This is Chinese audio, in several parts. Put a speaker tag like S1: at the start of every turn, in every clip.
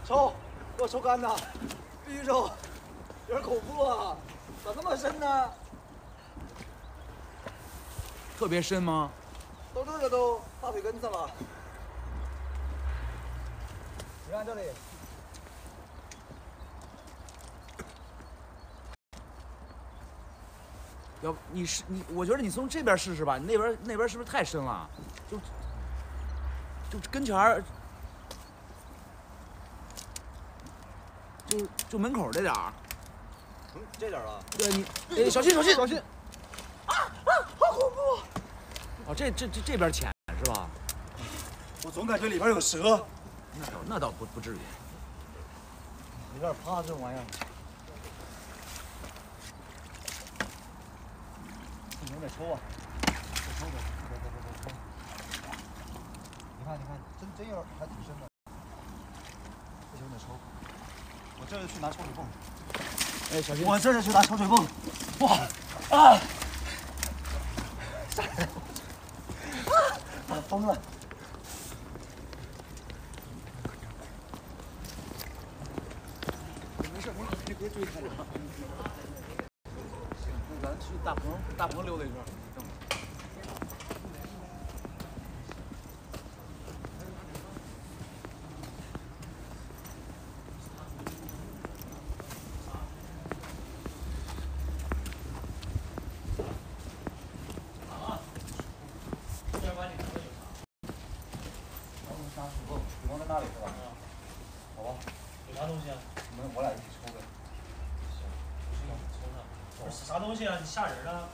S1: 抽，给我抽干的，必须抽，有点恐怖啊！咋那么深呢？
S2: 特别深吗？
S1: 到这儿了都，大腿根子了。你看这里。
S2: 要不你，我觉得你从这边试试吧，你那边是不是太深了？就跟前儿，就门口这点儿。
S1: 这点儿啊？
S2: 对你，哎，小心！
S1: 小心！啊，好恐怖！
S2: 哦，这边浅是吧？
S1: 我总感觉里边有蛇。
S2: 那倒不至于。
S1: 有点怕这种玩意儿。 你得抽啊！得抽！你看，真有点，还挺深的。不行，得抽。我这就去拿抽水泵。
S2: 哎，小心！
S1: 我这就去拿抽水泵。哇！啊！吓人！啊！疯了！没事，你别追太长。那咱去大棚溜达一圈。
S3: 啥东西啊？你吓人啊！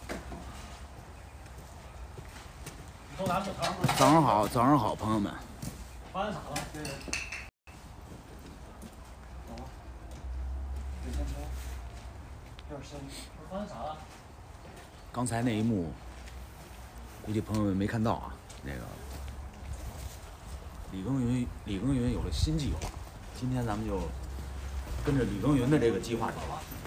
S3: 你都拿手糖。
S2: 早上好，朋友们。
S3: 发生啥了？对。
S1: 走吧。得先抽。有点深。
S3: 发生啥了？
S2: 刚才那一幕，估计朋友们没看到啊。那个李耕耘有了新计划，今天咱们就跟着李耕耘的这个计划走。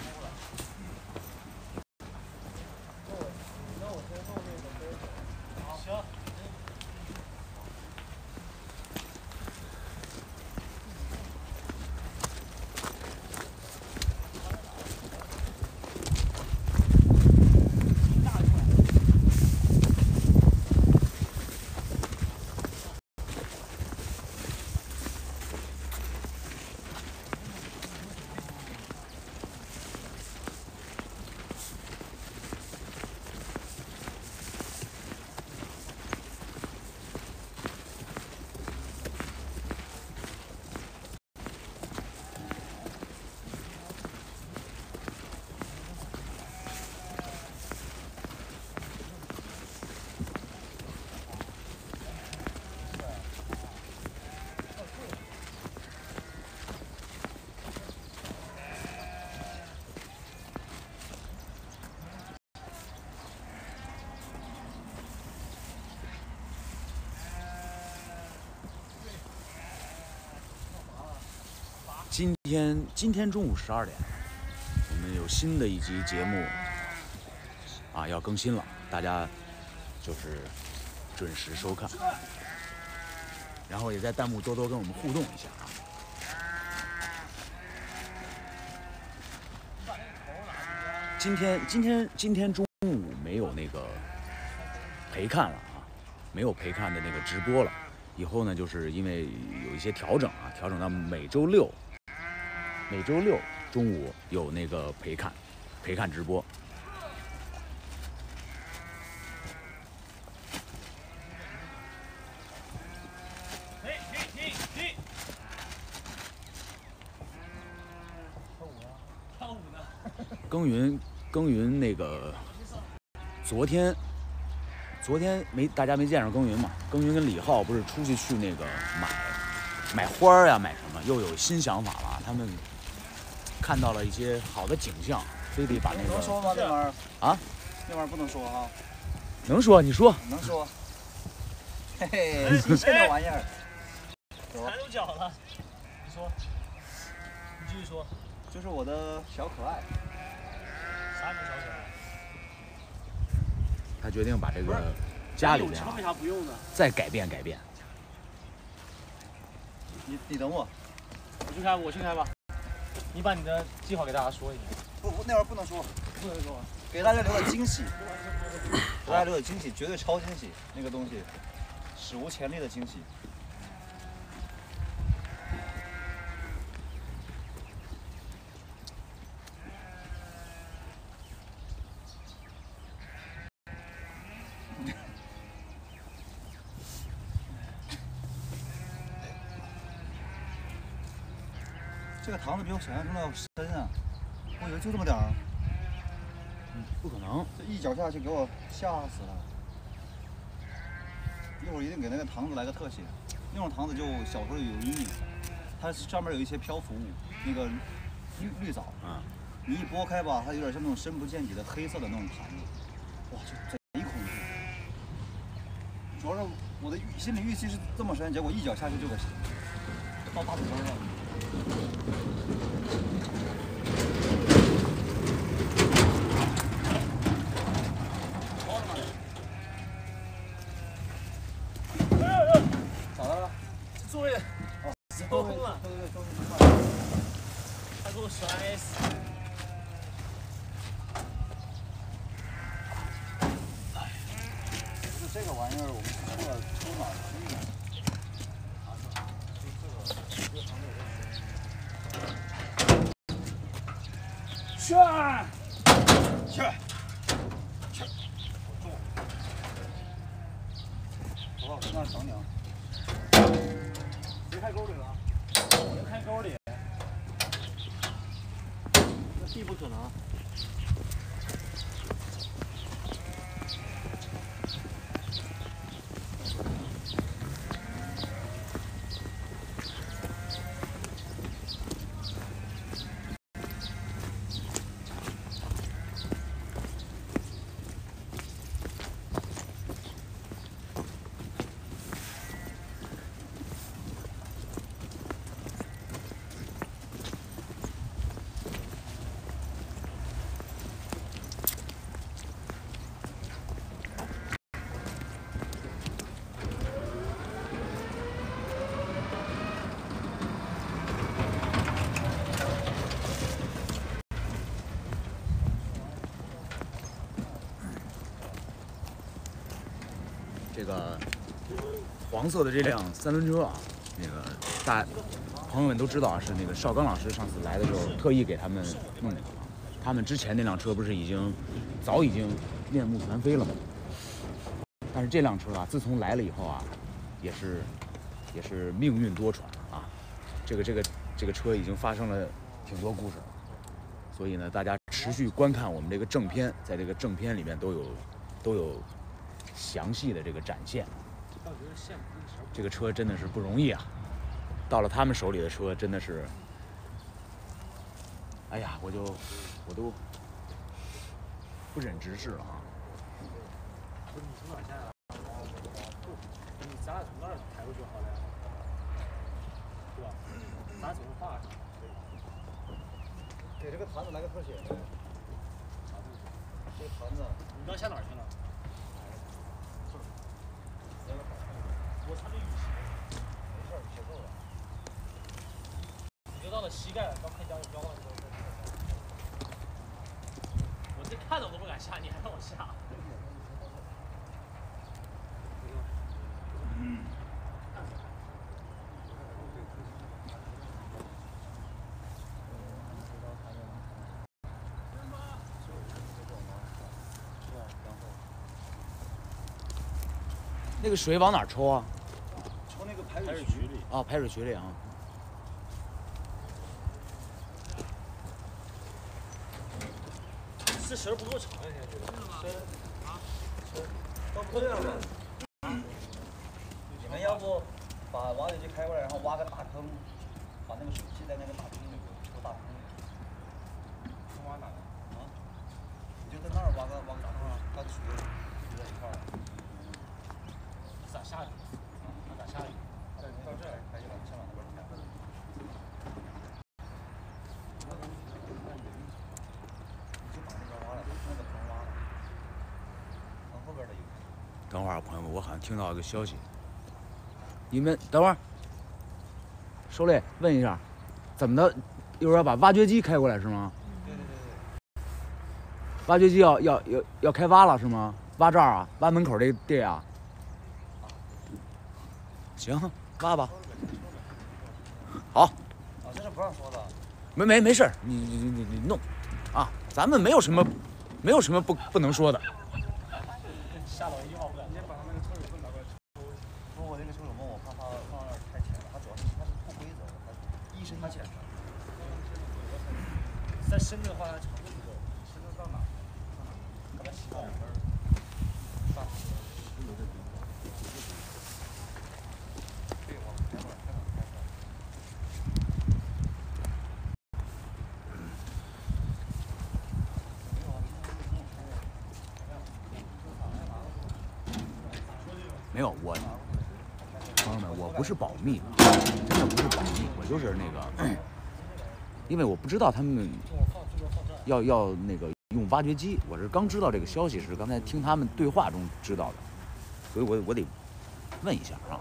S2: 今天中午12点，我们有新的一集节目啊要更新了，大家就是准时收看，然后也在弹幕多多跟我们互动一下啊。今天中午没有那个陪看了啊，没有陪看的那个直播了。以后呢，就是因为有一些调整啊，调整到每周六中午有那个陪看直播。
S3: 跳舞呢？
S2: 耕耘那个昨天大家没见着耕耘嘛？耕耘跟李浩不是出去那个买花呀，买什么？又有新想法了，他们看到了一些好的景象，非得把那个
S1: 能说吗？那玩意儿
S2: 啊，
S1: 那玩意儿不能说哈。
S2: 能说你说。
S1: 能说。嘿嘿，新鲜的玩意儿。
S3: 踩住脚了。你说，你继续说。
S1: 就是我的小可爱。
S3: 啥叫小可爱？
S2: 他决定把这个家里边
S3: 为啥不用呢？
S2: 再改变。
S1: 你等我。
S3: 我去开吧。你把你的计划给大家说一下。
S1: 不，那会儿不能说，
S3: 不能说。
S1: 给大家留个惊喜，给大家留个惊喜，绝对超惊喜，那个东西，史无前例的惊喜。这个塘子比我想象中的要深啊，我以为就这么点儿。
S2: 不可能，
S1: 这一脚下去给我吓死了。一会儿一定给那个塘子来个特写，那种塘子就小时候有阴影，它上面有一些漂浮物，那个绿藻
S2: 啊，
S1: 你一拨开吧，它有点像那种深不见底的黑色的那种潭子，哇，就贼恐怖。主要是我的心理预期是这么深，结果一脚下去就给到大腿根了。咋的了？
S3: 座位
S1: 哦，
S3: 松了，
S1: 对，终于明白了。
S3: 他给我摔死。
S1: 就是这个玩意儿，我们出了抽哪儿去呢？
S3: 去！
S1: 走吧，我在那儿等你啊。
S3: 别开沟里了，别开沟里，那地不可能。
S2: 这个黄色的这辆三轮车啊，那个朋友们都知道啊，是那个邵刚老师上次来的时候特意给他们弄的。他们之前那辆车不是早已经面目全非了吗？但是这辆车啊，自从来了以后啊，也是命运多舛啊。这个车已经发生了挺多故事了，所以呢，大家持续观看我们这个正片，在这个正片里面都有详细的这个展现。这个车真的是不容易啊，到了他们手里的车真的是，哎呀，我都不忍直视了啊。
S3: 不是你从哪儿下来？你咱俩从那儿抬过去好了呀，对吧？咱俩走个画上。
S1: 给这个坛子来个特写。这个坛子，
S3: 你刚下哪儿去了？我穿着雨鞋。
S1: 没事，写够了。
S3: 你就到了膝盖了，刚配加个标了之后。我这看着我都不敢下，你还让我下？
S2: 那个水往哪儿抽啊？
S1: 抽那个排水
S3: 水
S1: 渠
S3: 里。
S2: 啊，排水渠里啊。
S3: 这绳不够长呀，现在觉得。
S1: 都不这样了。你们要不把挖掘机开过来，然后挖个大坑，把那个水系在那个大坑里，出大坑里。挖哪个？啊？你就在那儿挖个大坑啊，它水就在一块儿。
S3: 咋下去？咋下去？
S1: 到这儿开就往先往那边开。你就把那边挖了，那个坑挖了，坑后边的有。
S2: 等会儿啊，朋友们，我好像听到一个消息。你们等会儿，受累问一下， 怎么的？一会儿要把挖掘机开过来是吗？
S1: 对。
S2: 挖掘机要开挖了是吗？挖这儿啊，挖门口这地啊。行，挖吧。好。
S1: 啊，这是不让说的。
S2: 没事，你弄，啊，咱们没有什么不能说的。
S3: 下楼1号不敢。你把他那个抽水泵拿过来抽。
S1: 不，我那个抽水泵我怕它放那儿太浅了，它主要是它是不规则的，它一深一浅的。
S3: 再深的话，长度不够，深度到哪？把它洗到2根儿。大。对，往开过来，开过来。
S2: 没有我，朋友们，我不是保密，真的不是保密，我就是那个，因为我不知道他们要那个用挖掘机，我是刚知道这个消息，是刚才听他们对话中知道的，所以我得问一下啊。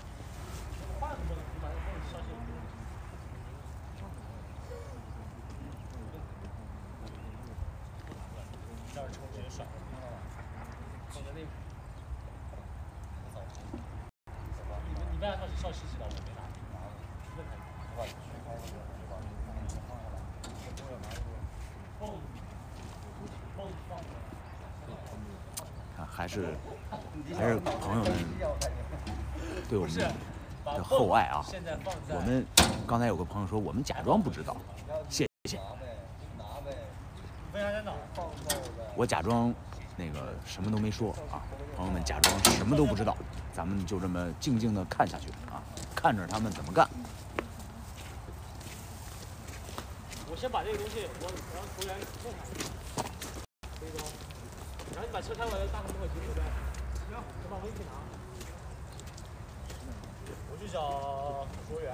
S3: 这儿抽直接甩了，放在那边。你问他是少7级的，我没拿。问他，我把去开那个，把那个放下来，这都要拿这个泵放。
S2: 看还是朋友们对我们的厚爱啊！我们刚才有个朋友说我们假装不知道，谢谢。
S3: 问他在哪儿？
S2: 我假装那个什么都没说啊，朋友们假装什么都不知道，咱们就这么静静的看下去啊，看着他们怎么干。
S3: 我先把这个东西，我让服务员弄开。可以吗？然后你把车开过来，大门口停对不对？行，我把回去拿。我去找服务员。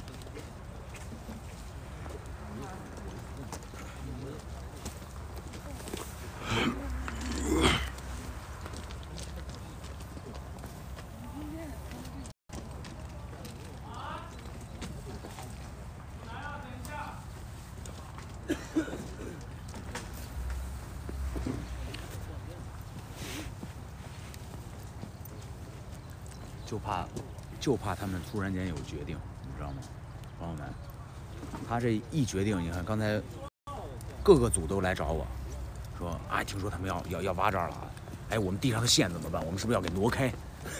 S2: 就怕他们突然间有决定，你知道吗，朋友们？他这一决定，你看刚才各个组都来找我，说啊，听说他们要挖这儿了，哎，我们地上的线怎么办？我们是不是要给挪开？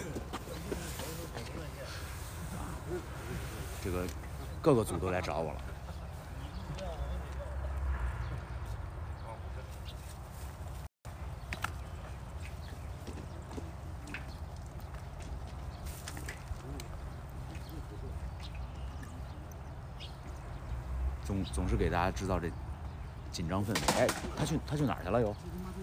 S2: 这个各个组都来找我了。总是给大家制造这紧张氛围。哎，他去哪儿去了又？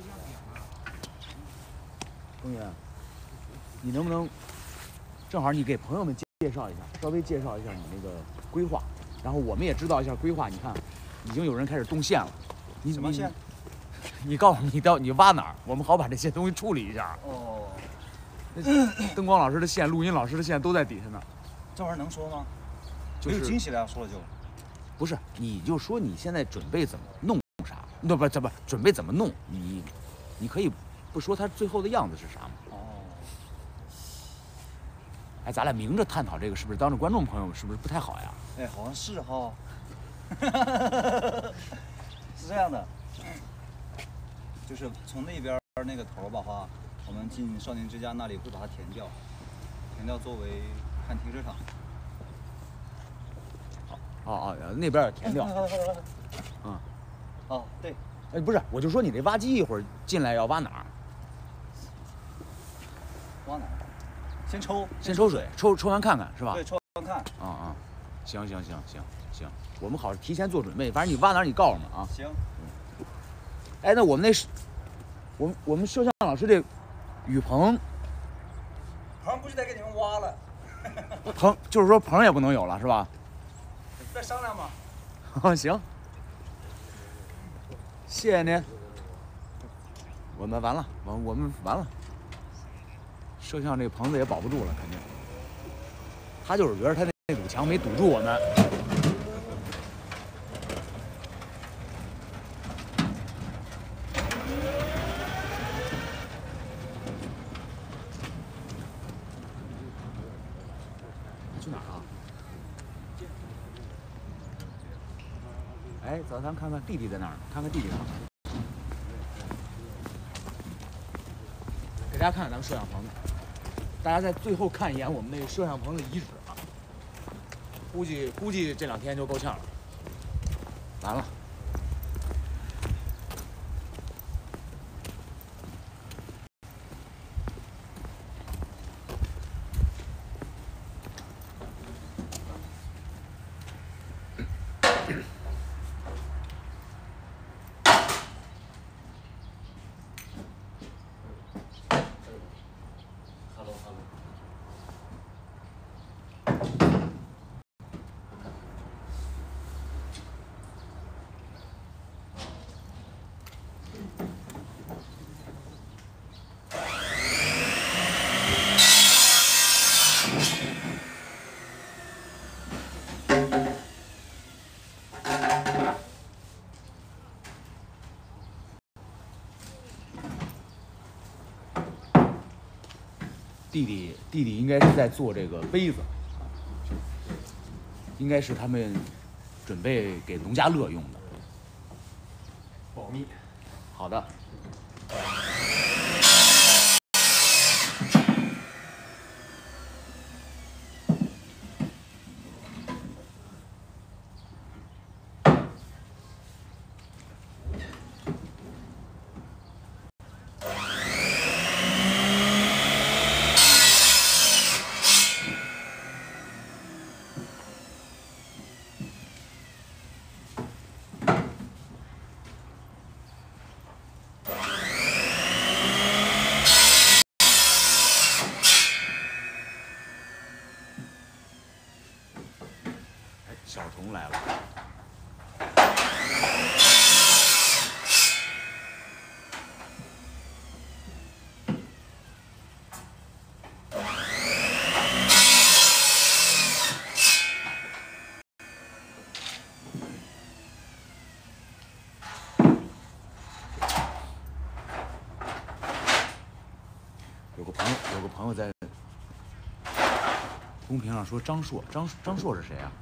S2: 公园，你能不能正好你给朋友们介绍一下，稍微介绍一下你那个规划，然后我们也知道一下规划。你看，已经有人开始动线了。你
S1: 什么线？
S2: 你告诉我你挖哪儿，我们好把这些东西处理一下。
S1: 哦。
S2: 灯光老师的线、录音老师的线都在底下呢。
S1: 这玩意儿能说吗？
S2: 就是
S1: 没有惊喜了呀，说了就。
S2: 不是，你就说你现在准备怎么弄啥？不准备怎么弄？你可以不说它最后的样子是啥吗？
S1: 哦。
S2: 哎，咱俩明着探讨这个，是不是当着观众朋友是不是不太好呀？
S1: 哎，好像是哈。是这样的，就是从那边那个头吧哈，我们进少年之家那里会把它填掉，作为看停车场。
S2: 那边也填掉。嗯。
S1: 哦，对。
S2: 哎，不是，我就说你这挖机一会儿进来要挖哪儿？
S1: 挖哪儿？先抽水，
S2: 抽完看看是吧？
S1: 对，抽完看。
S2: 行，我们好提前做准备，反正你挖哪儿你告诉我们啊。
S1: 行。
S2: 哎，那我们我们摄像老师这雨棚
S1: 不是得给你们挖了？
S2: 棚就是说棚也不能有了是吧？
S1: 再商量吧。
S2: 行，谢谢您。我们完了，我们完了。摄像这个棚子也保不住了，肯定。他就是觉得他那堵墙没堵住我们。 哎，走，咱看看弟弟在哪儿呢？看看弟弟在哪儿。给大家看看咱们摄像棚，大家在最后看一眼我们那个摄像棚的遗址啊。估计这2天就够呛了。完了。弟弟应该是在做这个杯子，应该是他们准备给农家乐用的。
S3: 保密。
S2: 好的。小童来了。有个朋友在公屏上说张硕，张硕是谁啊？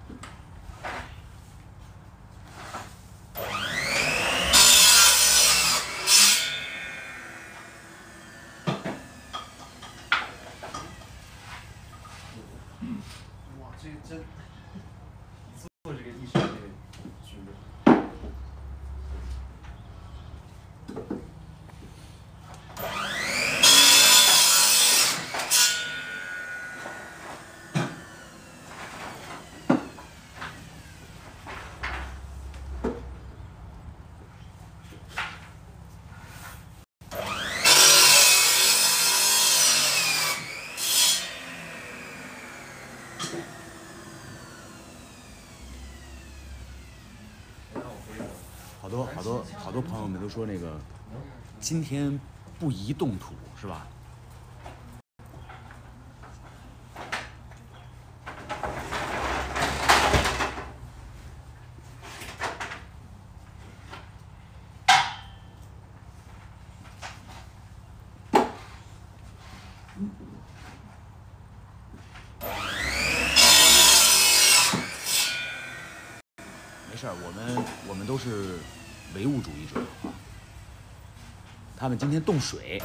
S3: 哇，这真做这个艺术这个剧目。好多朋友们都说那个今天不宜动土，是吧？没事儿，我们都是唯物主义者啊。他们今天动水。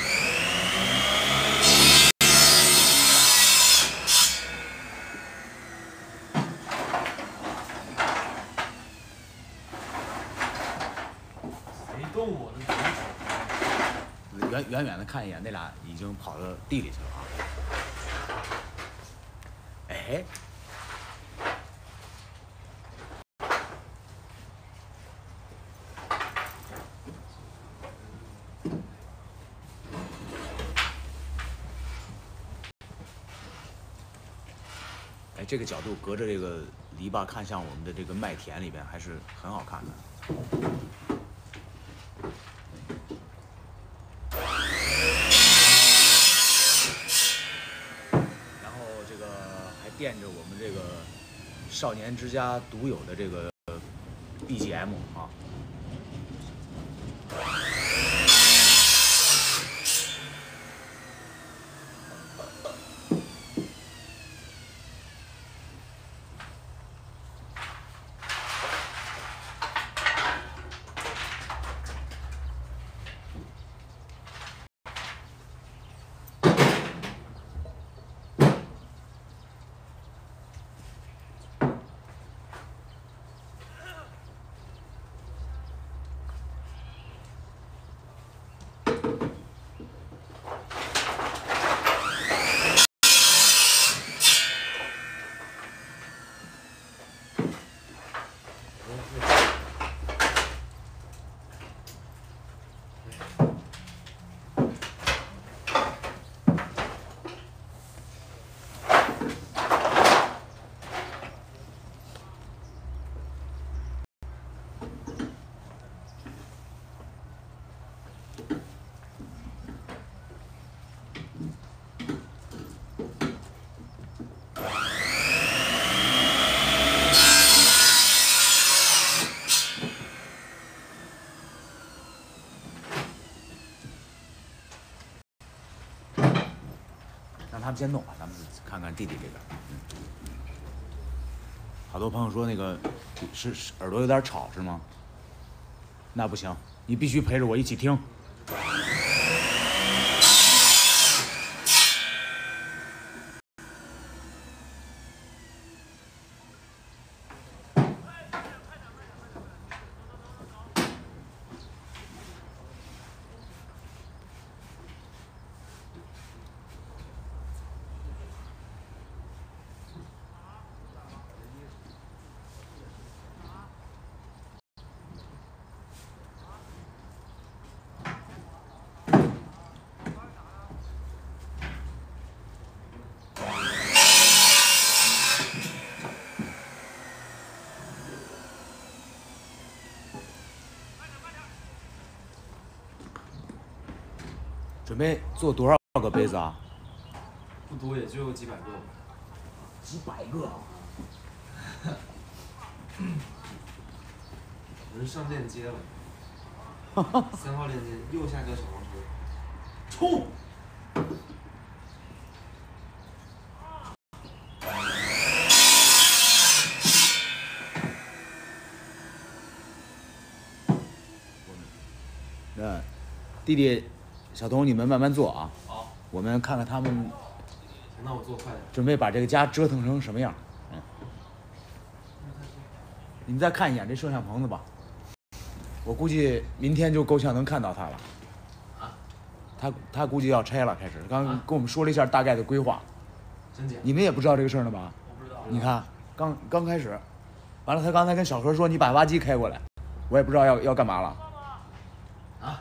S3: 谁动我的
S2: 远远的看一眼，那俩已经跑到地里去了啊。哎。哎，这个角度隔着这个篱笆看向我们的这个麦田里边，还是很好看的。然后这个还垫着我们这个少年之家独有的这个 BGM 啊。 先弄吧，咱们看看弟弟这边。好多朋友说那个是耳朵有点吵是吗？那不行，你必须陪着我一起听。准备做多少个杯子啊？
S4: 不多，也就几百个。
S2: 几百个。
S4: 我是上链接了。3号链接，右下角小黄车。
S2: 冲！那弟弟、小童，你们慢慢做啊。
S4: 好。
S2: 我们看看他们。
S4: 那我做快点。
S2: 准备把这个家折腾成什么样？你们再看一眼这摄像棚子吧。我估计明天就够呛能看到它了。
S4: 啊？
S2: 他估计要拆了，开始。刚跟我们说了一下大概的规划。
S4: 真假？
S2: 你们也不知道这个事儿呢吧？
S4: 我不知道。
S2: 你看，刚开始，完了他刚才跟小何说你把挖机开过来，我也不知道要干嘛了。
S4: 啊？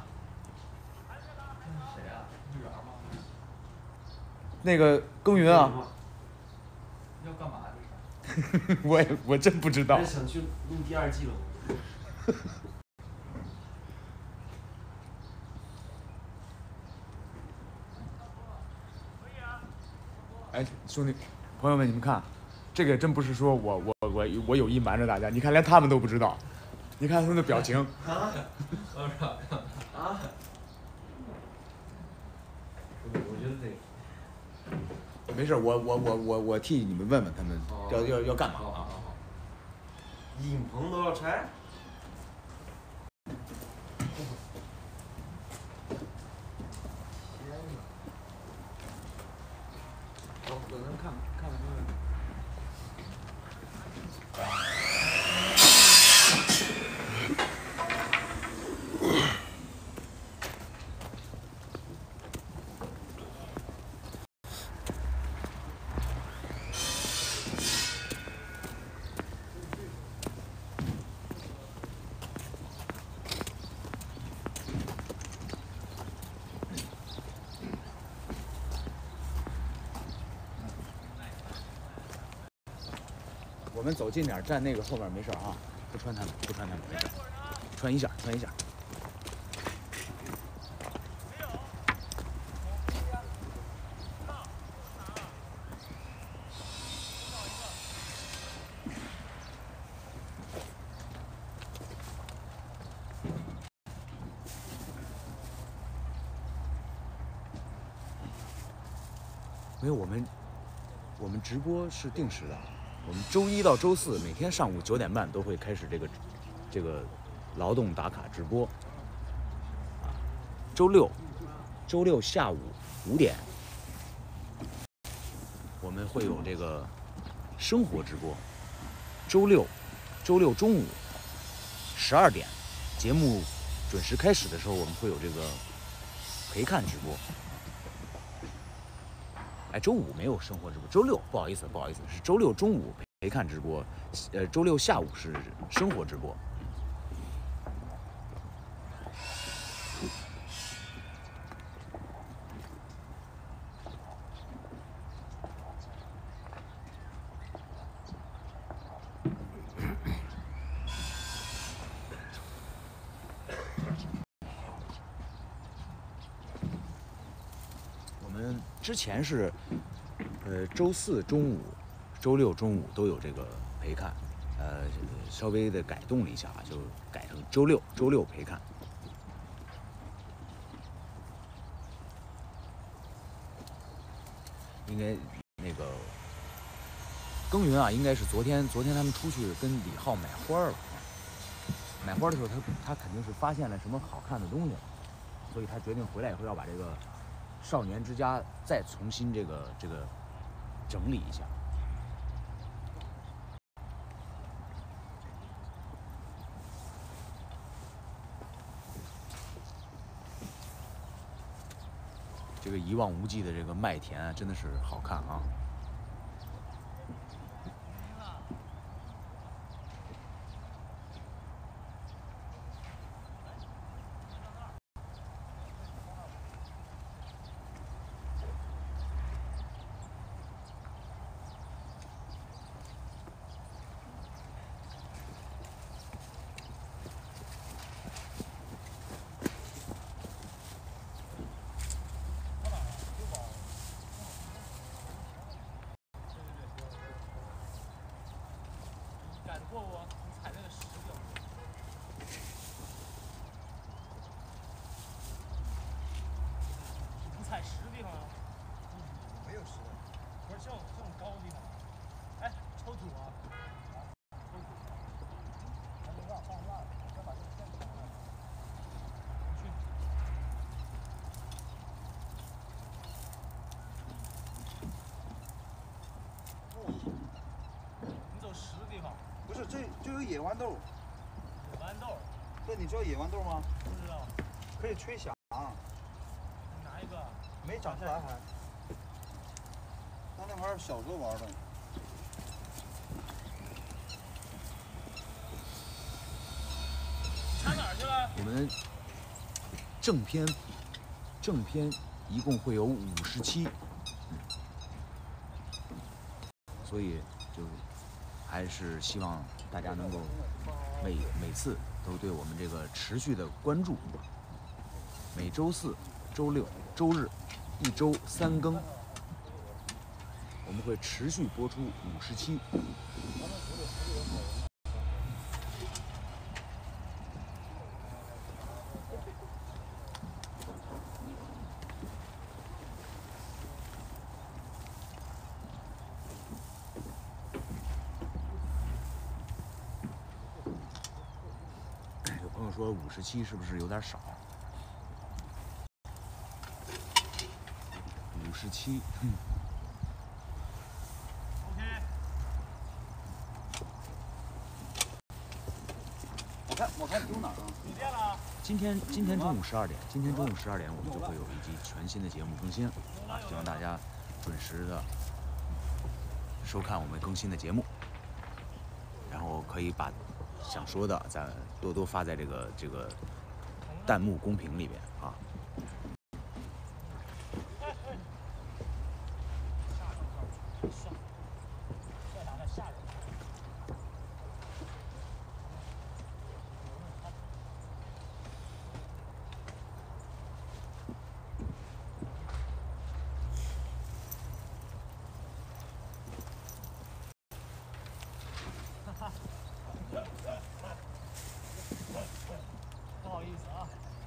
S4: 谁啊？绿园吗？
S2: 那个耕耘啊。
S4: 要干嘛这是？
S2: 我真不知道。
S4: 还是想去录第2季了。
S2: 哎，兄弟，朋友们，你们看，这个真不是说我有意瞒着大家，你看连他们都不知道，你看他们的表情。
S4: 啊？啊？我觉得得。
S2: 没事，我替你们问问他们要干嘛啊？
S4: 好。影棚都要拆？
S2: 我能看看他们。我们走近点，站那个后面没事啊，不穿他们，没事，穿一下。没有，我们直播是定时的。我们周1到周4每天上午9点半都会开始这个劳动打卡直播。周六下午5点，我们会有这个生活直播。周六中午12点，节目准时开始的时候，我们会有这个陪看直播。哎，周5没有生活直播，周6不好意思，是周6中午陪看直播，周6下午是生活直播。我们之前是，周4中午、周6中午都有这个陪看，稍微的改动了一下，就改成周六陪看。 应该那个耕耘啊，应该是昨天他们出去跟李浩买花了。买花的时候，他肯定是发现了什么好看的东西了，所以他决定回来以后要把这个少年之家再重新这个整理一下。这个一望无际的这个麦田啊，真的是好看啊！
S3: 赶得过不？你踩那个石头。你踩实的地方啊？
S1: 没有石头，
S3: 不是这种高的地方。哎，抽土啊！抽土。还没让放烂，再把这个线拆了。去。你走实的地方。
S1: 不是，这就有野豌豆。
S3: 野豌豆。
S1: 对，你知道野豌豆吗？
S3: 不知道。
S1: 可以吹响。
S3: 你拿一个。
S1: 没长出来还。那玩意儿小时候玩的。
S3: 你插哪儿去了？
S2: 我们正片一共会有57，所以就还是希望大家能够每次都对我们这个持续的关注。每周四、周六、周日1周3更，我们会持续播出57。有朋友说57是不是有点少？57，
S1: 我看丢哪儿啊？
S3: 没电了。
S2: 今天中午12点，今天中午12点我们就会有一集全新的节目更新啊！希望大家准时的收看我们更新的节目，然后可以把想说的再多多发在这个弹幕公屏里边啊。
S3: 不好意思啊。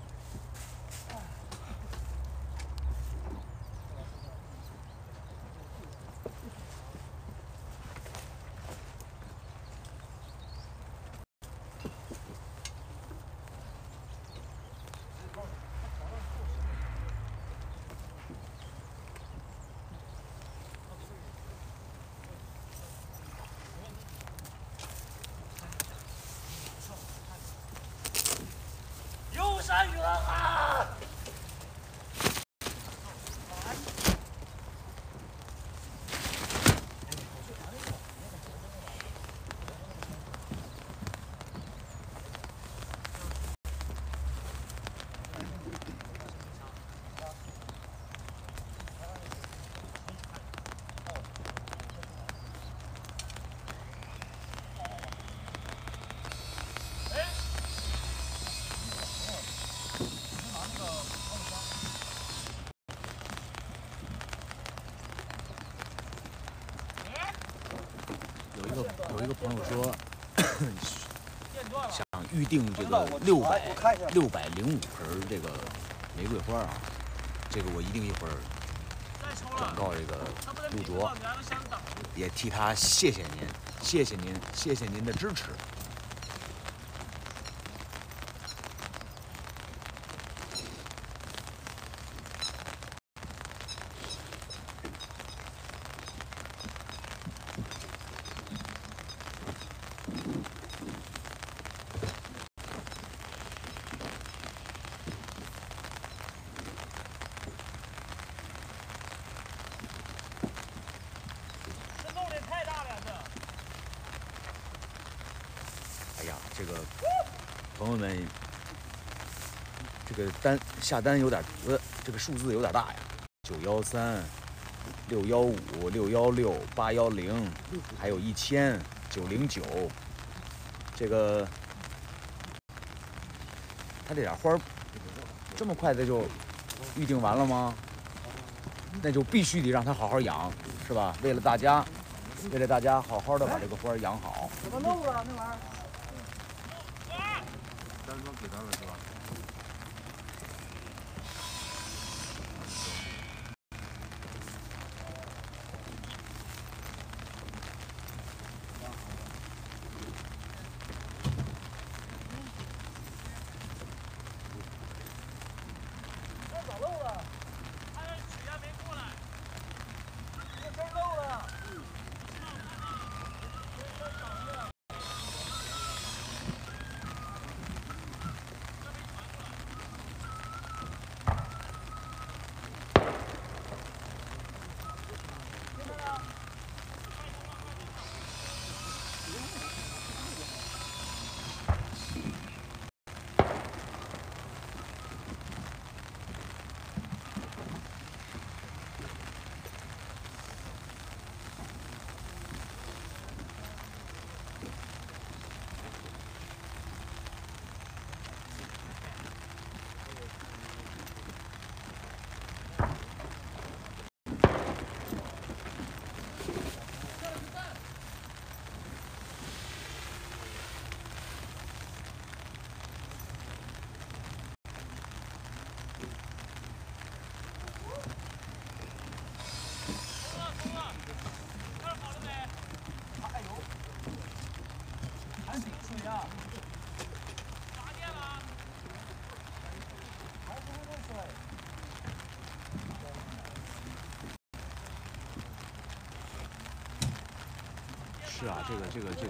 S3: 游山远啊！
S2: 有一个朋友说想预定这个605盆这个玫瑰花啊，这个我一定一会儿转告这个陆卓，也替他谢谢您，谢谢您，谢谢您的支持。这个朋友们，这个下单有点这个数字有点大呀，913、615、616、810，还有1000、909。这个他这点花这么快的就预定完了吗？那就必须得让他好好养，是吧？为了大家好好的把这个花养好。
S1: 怎么弄了那玩意儿？
S3: 单双给他了是吧？
S1: 那咋漏了？他那水压没过来，这针漏了。
S2: 是啊，这个，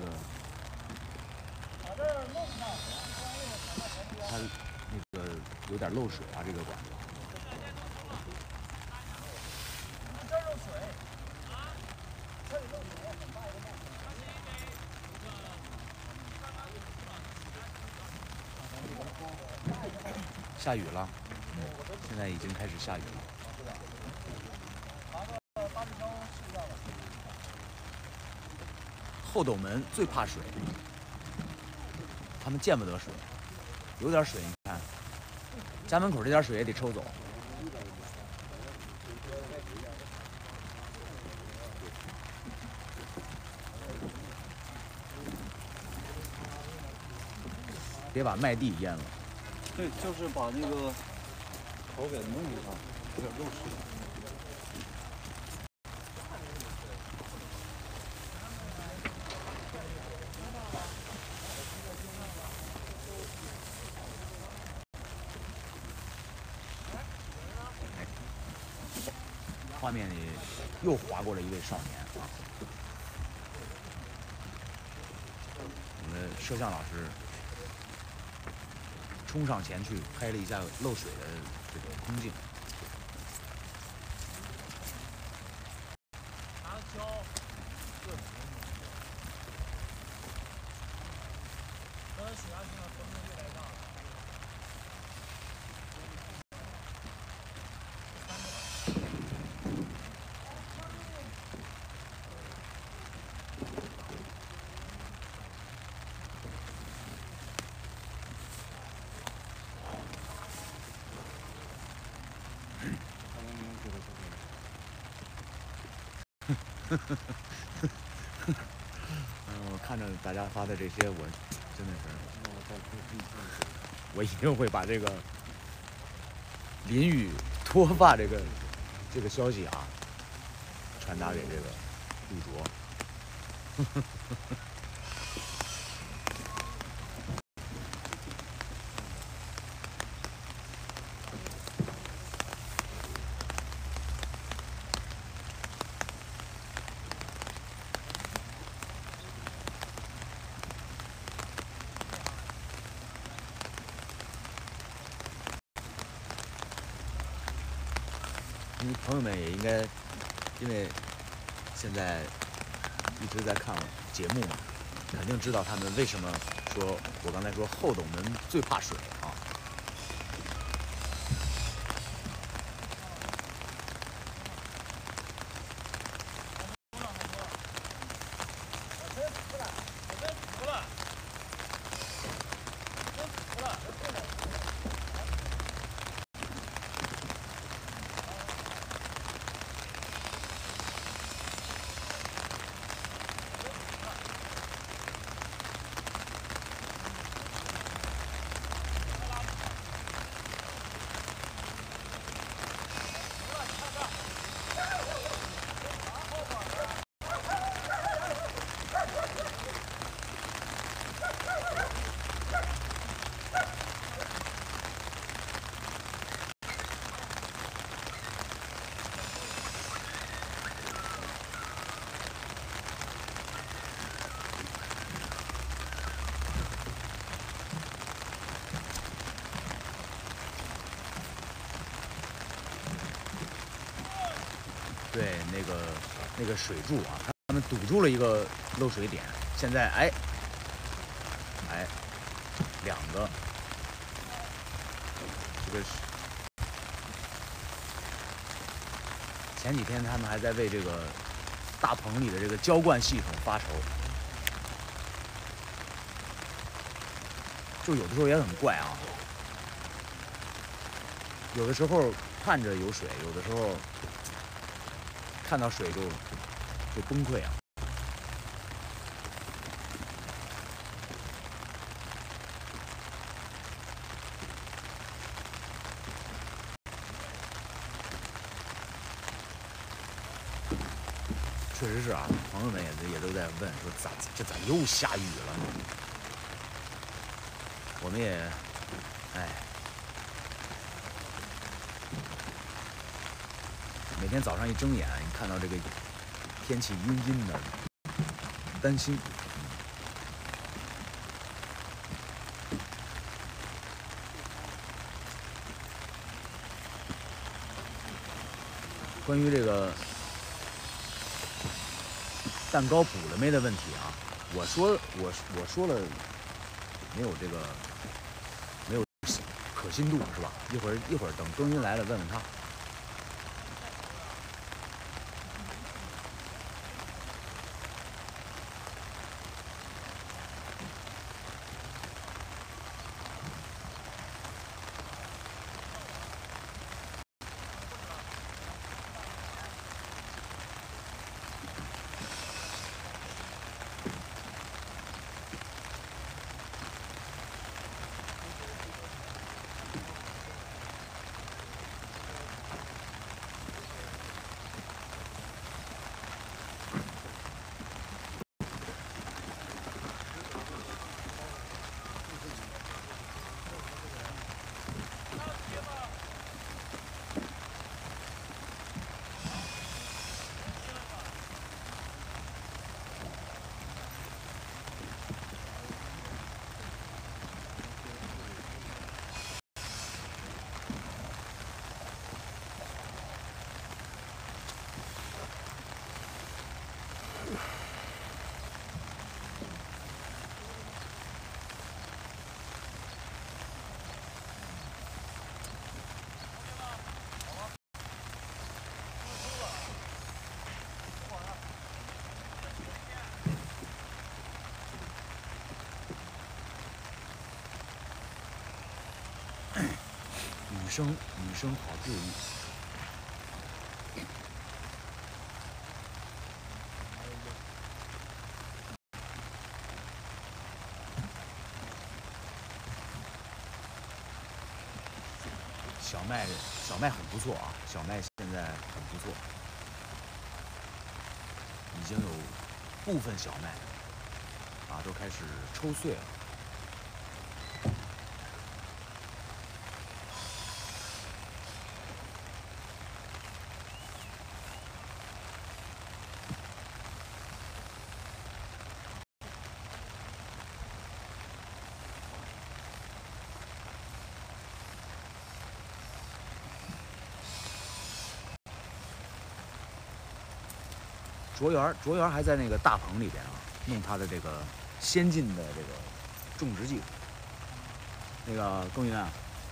S2: 它那个有点漏水啊，这个管子。
S1: 这儿漏水，这里漏水很大一个洞。
S2: 下雨了，现在已经开始下雨了。后斗门最怕水，他们见不得水，有点水，你看，家门口这点水也得抽走。别把麦地淹了。
S1: 对，就是把那个头给弄一下，有点漏水。
S2: 画面里又划过了一位少年啊！我们的摄像老师冲上前去拍了一下漏水的这个空镜。我看着大家发的这些，我真的是，我一定会把这个淋雨脱发这个消息啊， 传达给这个陆卓。因为朋友们也应该，因为现在一直在看节目嘛，肯定知道他们为什么说我刚才说后斗门最怕水啊。对，那个水柱啊，他们堵住了一个漏水点，现在哎两个，这个是前几天他们还在为这个大棚里的这个浇灌系统发愁，就有的时候也很怪啊，有的时候看着有水，有的时候看到水就崩溃啊。确实是啊，朋友们也都在问说这咋又下雨了呢？我们也，哎，每天早上一睁眼，你看到这个天气阴阴的，担心。关于这个蛋糕补了没的问题啊，我说了，没有这个没有可信度是吧？一会儿等更新来了问问他。女生好治愈。小麦很不错啊，小麦现在很不错。 经有部分小麦啊都开始抽穗了。卓园还在那个大棚里边啊，弄他的这个先进的这个种植技术。那个龚云啊，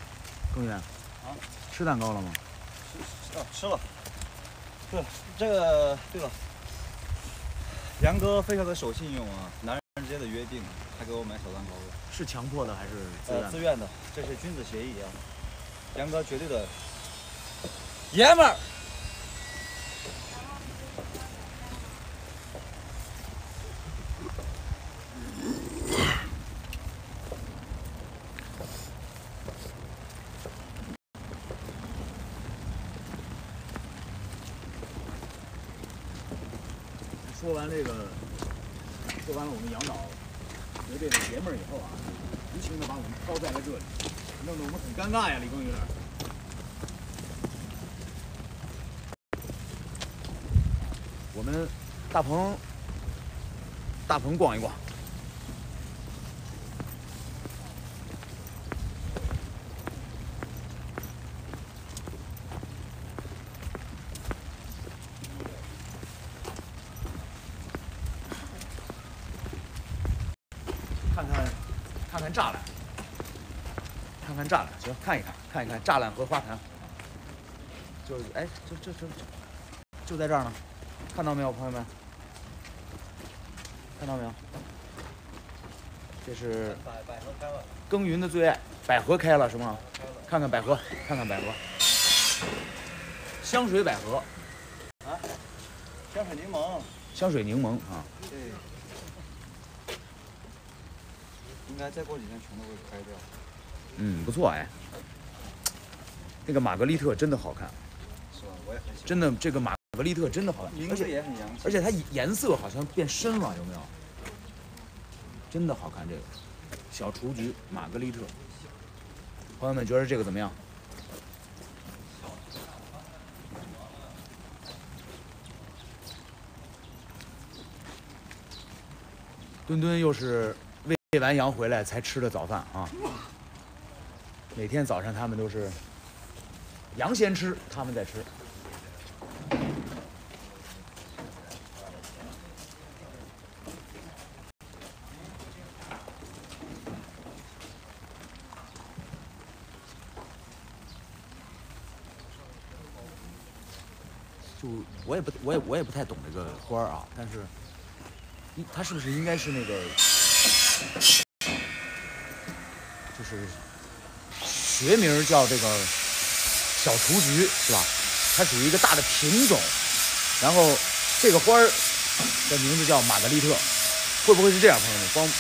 S2: 吃蛋糕了吗？
S1: 吃了。对，这个对了，杨哥非常的守信用啊，男人之间的约定，他给我买小蛋糕了。
S2: 是强迫的还是自愿的？
S1: 自愿的，这是君子协议啊。杨哥绝对的爷们儿。
S2: 说完了我们杨导绝对的爷们儿以后啊，无情的把我们抛在了这里，弄得我们很尴尬呀，李耕耘。我们大棚逛一逛。看栅栏，行，看一看栅栏和花坛，就是哎，就在这儿呢，看到没有，朋友们？看到没有？这是
S1: 百合开了，
S2: 耕耘的最爱，百合开了是吗？看看百合，香水百合，
S1: 啊，
S2: 香水柠檬啊。
S1: 对。应该再过几天全都会开掉。
S2: 不错哎。那个玛格丽特真的好看。
S1: 是吧？我也很喜欢。
S2: 真的，这个玛格丽特真的好看，
S1: 名字也很洋气。
S2: 而且它颜色好像变深了，有没有？真的好看，这个小雏菊玛格丽特。朋友们觉得这个怎么样？墩墩又是喂完羊回来才吃的早饭啊！每天早上他们都是羊先吃，他们再吃。就我也不太懂这个花儿啊，但是它是不是应该是那个？就是学名叫这个小雏菊是吧？它属于一个大的品种，然后这个花儿的名字叫玛格丽特，会不会是这样，朋友们？帮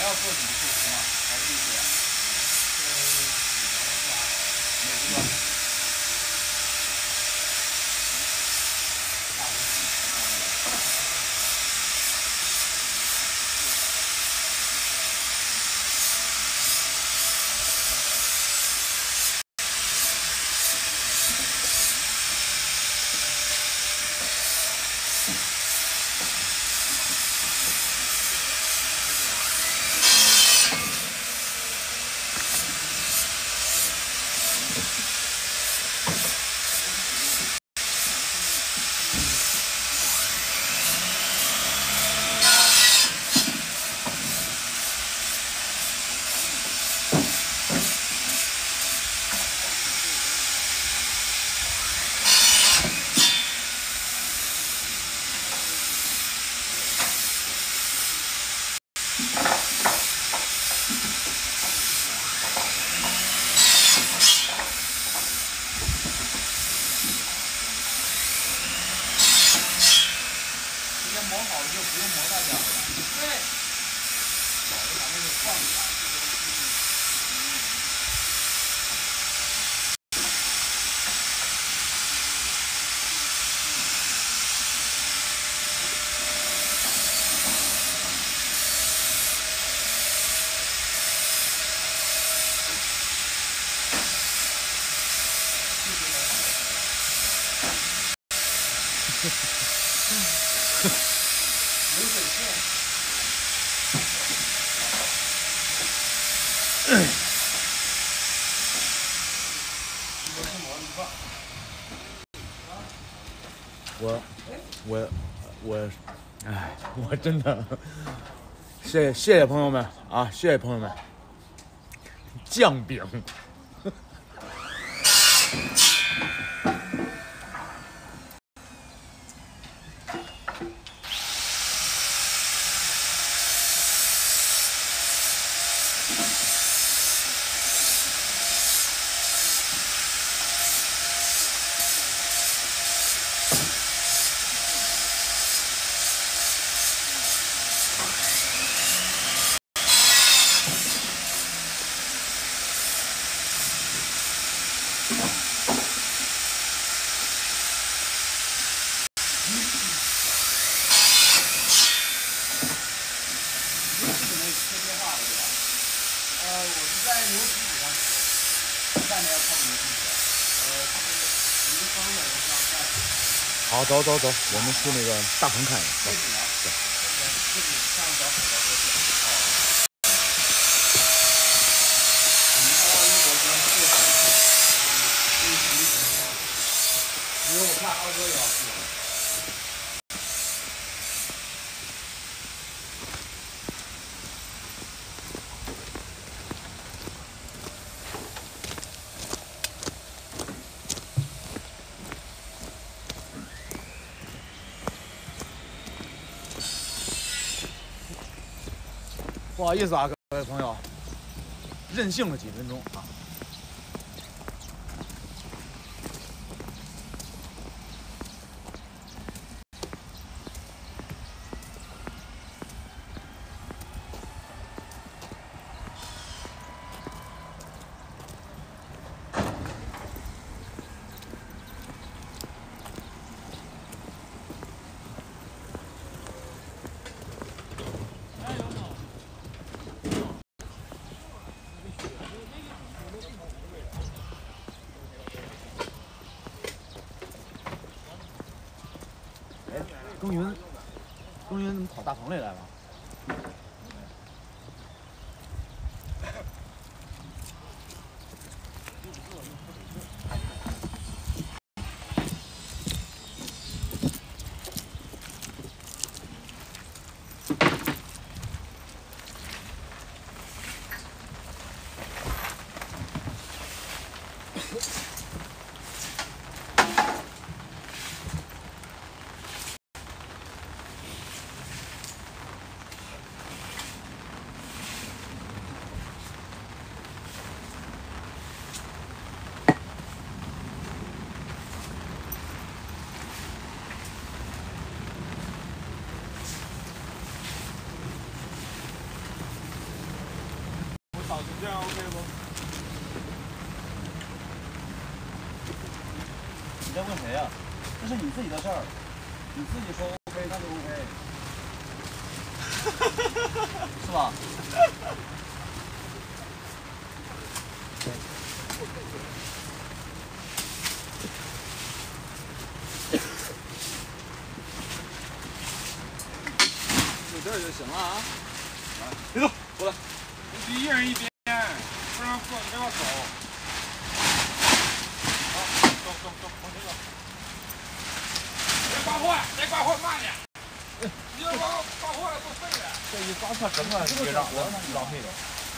S1: 要做什么措施吗？还是一些？哪个段？磨好了就不用磨大脚了。对。小的咱们就放一下。流水线。一个是磨一块。
S2: 哎，我真的，谢谢朋友们啊，谢谢朋友们。酱饼。好，走，我们去那个大棚看一下。走。
S1: 因为我看二哥也要去了。
S2: 不好意思啊，各位朋友，任性了几分钟啊。耕耘怎么跑大棚里来了？
S3: 这样 OK 不？
S1: 你在问谁呀？这是你自己的事儿，你自己说 OK 那就 OK，是吧？
S3: 就这就行了啊！
S1: 别动，过来。
S3: 一人一边，不然过你这块走。好，走，往前走。别挂坏，别挂坏，慢点。你要挂坏了，都废了。
S1: 这一刮破整个别让浪费了。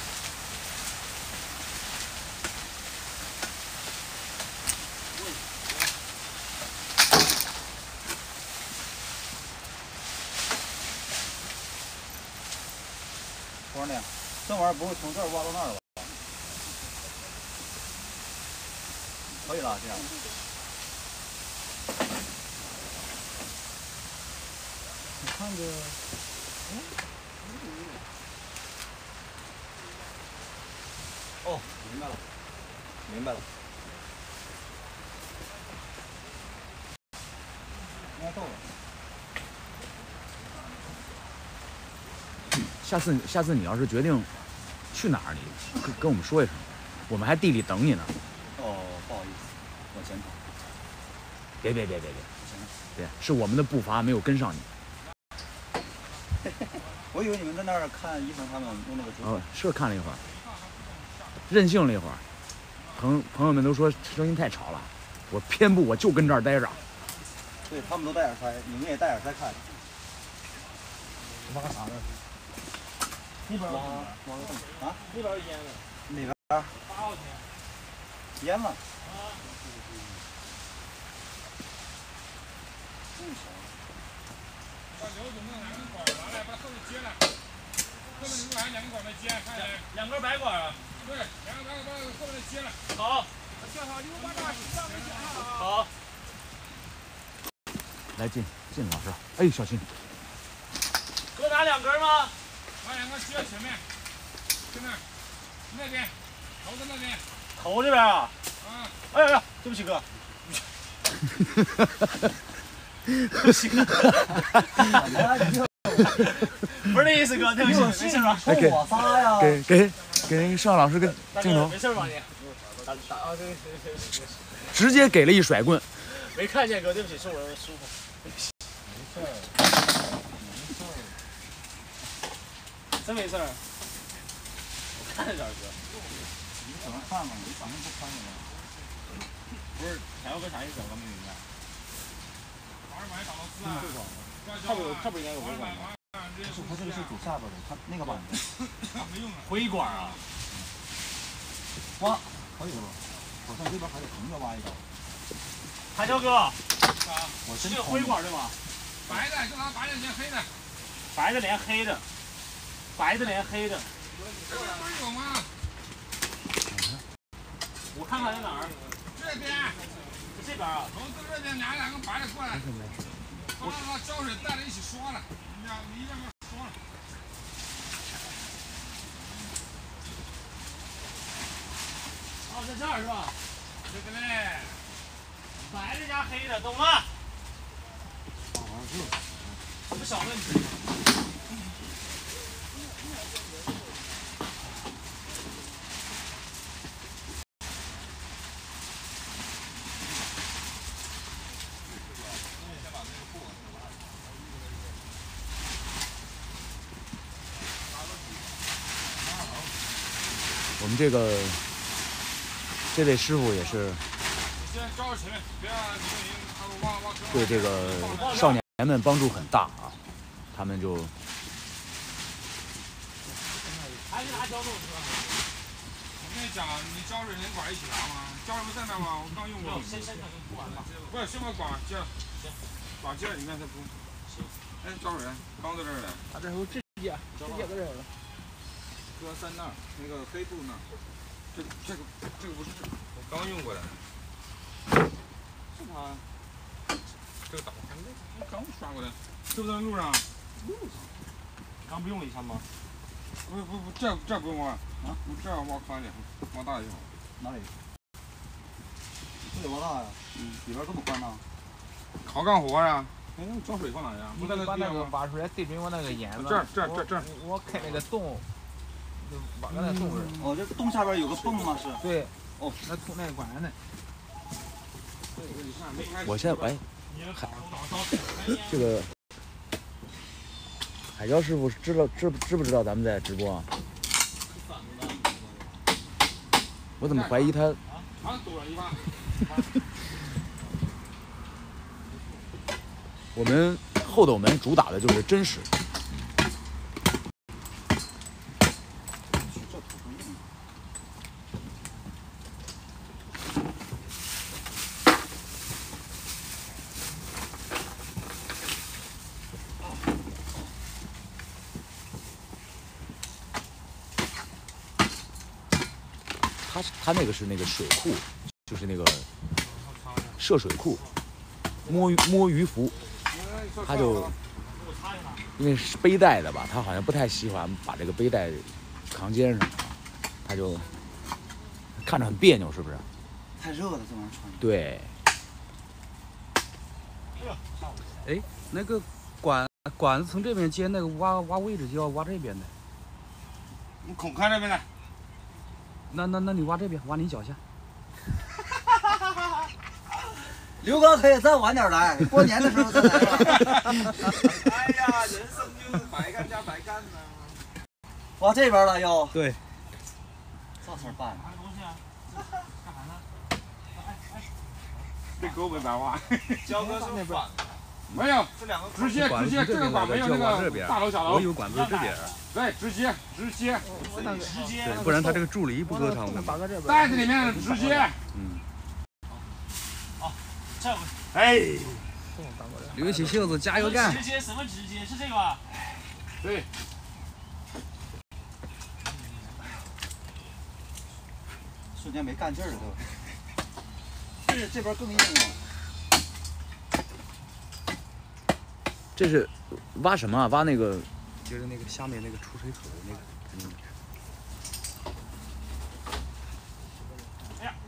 S1: 我说呢，这玩意儿不会从这儿挖到那儿了吧？可以了，这样。你看着，哦，明白了，明白了。应该够了。
S2: 下次你要是决定去哪儿，你跟我们说一声，我们还地里等你呢。
S1: 哦，不好意思，我先跑。
S2: 别，是我们的步伐没有跟上你。
S1: 我以为你们在那儿看一鹏他们用那个竹筒。
S2: 是看了一会儿，任性了一会儿。朋友们都说声音太吵了，我偏不，我就跟这儿待着。
S1: 对他们都戴耳塞，你们也戴耳塞看。
S3: 挖啥呢？那边
S1: 挖个洞啊？
S3: 那边淹了。
S1: 哪边？
S3: 8号天。
S1: 淹了。
S5: 把刘总那2根管拿来，把后面接了。后面如果还2根管没接，看
S3: 2根白管啊。
S5: 对，2根白管把后面的接了。
S3: 好，
S5: 正好你们把那上面接上啊。
S3: 好。
S2: 来进老师，哎，小心。
S3: 多拿2根吗？
S5: 把2根接到前面，去那儿，那边，头在那边。
S3: 头这边啊？
S5: 啊。
S3: 哎呀，对不起哥。对不起哥。不是那意思哥，对不起，没事吧？
S1: 冲我仨呀！
S2: 给尚老师个镜头，
S3: 没事吧你？打啊，对，
S2: 直接给了一甩棍。
S3: 没看见哥，对不起，是我疏忽。没事真没事儿。我看着点哥。
S1: 你怎么看嘛？你反正不看了。
S3: 不是，想要个啥意思？我没明白。
S5: 玩儿买打螺丝啊？
S3: 这不应该有回管吗？
S1: 不是，它这个是主下边的，它那个板子。
S5: 没用啊。
S3: 回管啊？
S1: 挖可以的吧？好像这边还得横着挖一个。
S3: 海涛哥，
S1: 我真
S3: 这个灰管对吗？
S5: 白的，就拿白的连黑的。
S3: 白的连黑的，白的连黑的。
S5: 这边不是有吗？
S3: 我看看在哪儿？
S5: 这边。
S3: 这边啊？
S5: 从这边拿2根白的过来，把那胶水带着一起刷了，你一个个刷了。
S3: 哦，在这儿是吧？
S5: 对对对。
S3: 白的加黑的，懂了？什么小问题？
S2: 我们这位师傅也是
S5: 先招前面，别让李东营他们挖
S2: 对这个少年们帮助很大啊，他们就
S3: 还是拿胶豆是吧？
S5: 我跟你讲，你胶水连管一起拿吗？胶水不在那吗？我刚用过。
S3: 先不管吧。
S5: 不是，先把管接了，管接了，你看再铺。行。哎，胶水刚在这儿呢。
S3: 他这有指甲在这儿了。
S5: 搁3那儿，那个黑布那儿。这个不是，我刚用过的。
S3: 是他。
S5: 这个打开，我刚刷过的，是不是在路上？
S3: 刚不用了一下吗？
S5: 不，这不用挖啊，这样挖宽点，挖大就好。
S1: 哪里？这得挖大呀。里边这么宽呢？
S5: 好干活呀。哎，那装水放哪呀？
S6: 你得把那个挖出来，对准我那个眼子。
S5: 这。
S6: 我开那个洞，就挖个那洞儿。
S1: 哦，这洞下边有个洞吗？是。
S6: 对。
S1: 哦，
S6: 那通那管呢。
S2: 我现在这个海椒师傅知不知道咱们在直播啊？我怎么怀疑他？我们后斗门主打的就是真实。他那个是那个水库，就是那个涉水库，摸鱼服，他就因为是背带的吧，他好像不太喜欢把这个背带扛肩上，他就看着很别扭，是不是？
S1: 太热了，这玩意儿穿。
S2: 对。
S7: 哎，那个管子从这边接，那个挖位置就要挖这边的。
S5: 你孔看这边来。
S7: 那你挖这边，挖你脚下。
S1: 刘哥可以再晚点来，过年的时候再来吧。
S4: 哎呀，人生就是白干加白干呢。
S1: 挖这边了又。
S7: 对。
S1: 这事儿办。
S3: 啥东西啊？干啥呢？
S5: 这狗没白挖。
S4: 焦哥是反的。
S5: 没有，
S4: 这两个
S5: 直接，这个管没有那个大楼小楼。
S7: 我有管子这边。
S5: 对，直接。
S7: 对，不然他这个柱离不够长的。
S5: 袋子里面直接。
S3: 哦，这不。
S5: 哎。
S7: 捋起袖子，加油干！
S3: 直接什么直接？是这个吧？
S5: 对。
S1: 瞬间没干劲儿了都。这边更硬了。
S2: 这是挖什么啊？挖那个，
S7: 就是那个下面那个出水口的那个。
S3: 哎呀！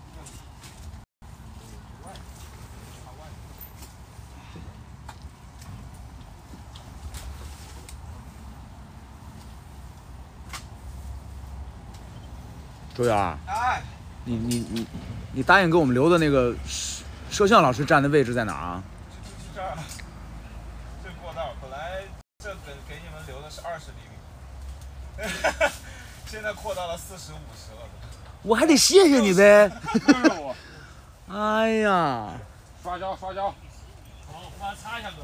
S2: 周远，
S4: 哎，
S2: 你答应给我们留的那个摄像老师站的位置在哪儿啊？
S4: 就这儿。这过道本来这给你们留的是20厘米，现在扩到了40、50了。
S2: 我还得谢谢你呗。哎呀！
S5: 刷胶。
S3: 好，我帮他擦一下哥。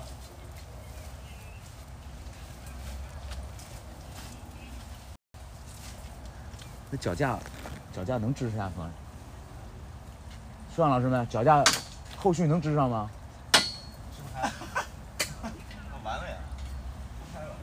S2: 那脚架能支持下吗？摄像老师们，脚架后续能支上吗？
S4: 支不开。完了呀！不开了。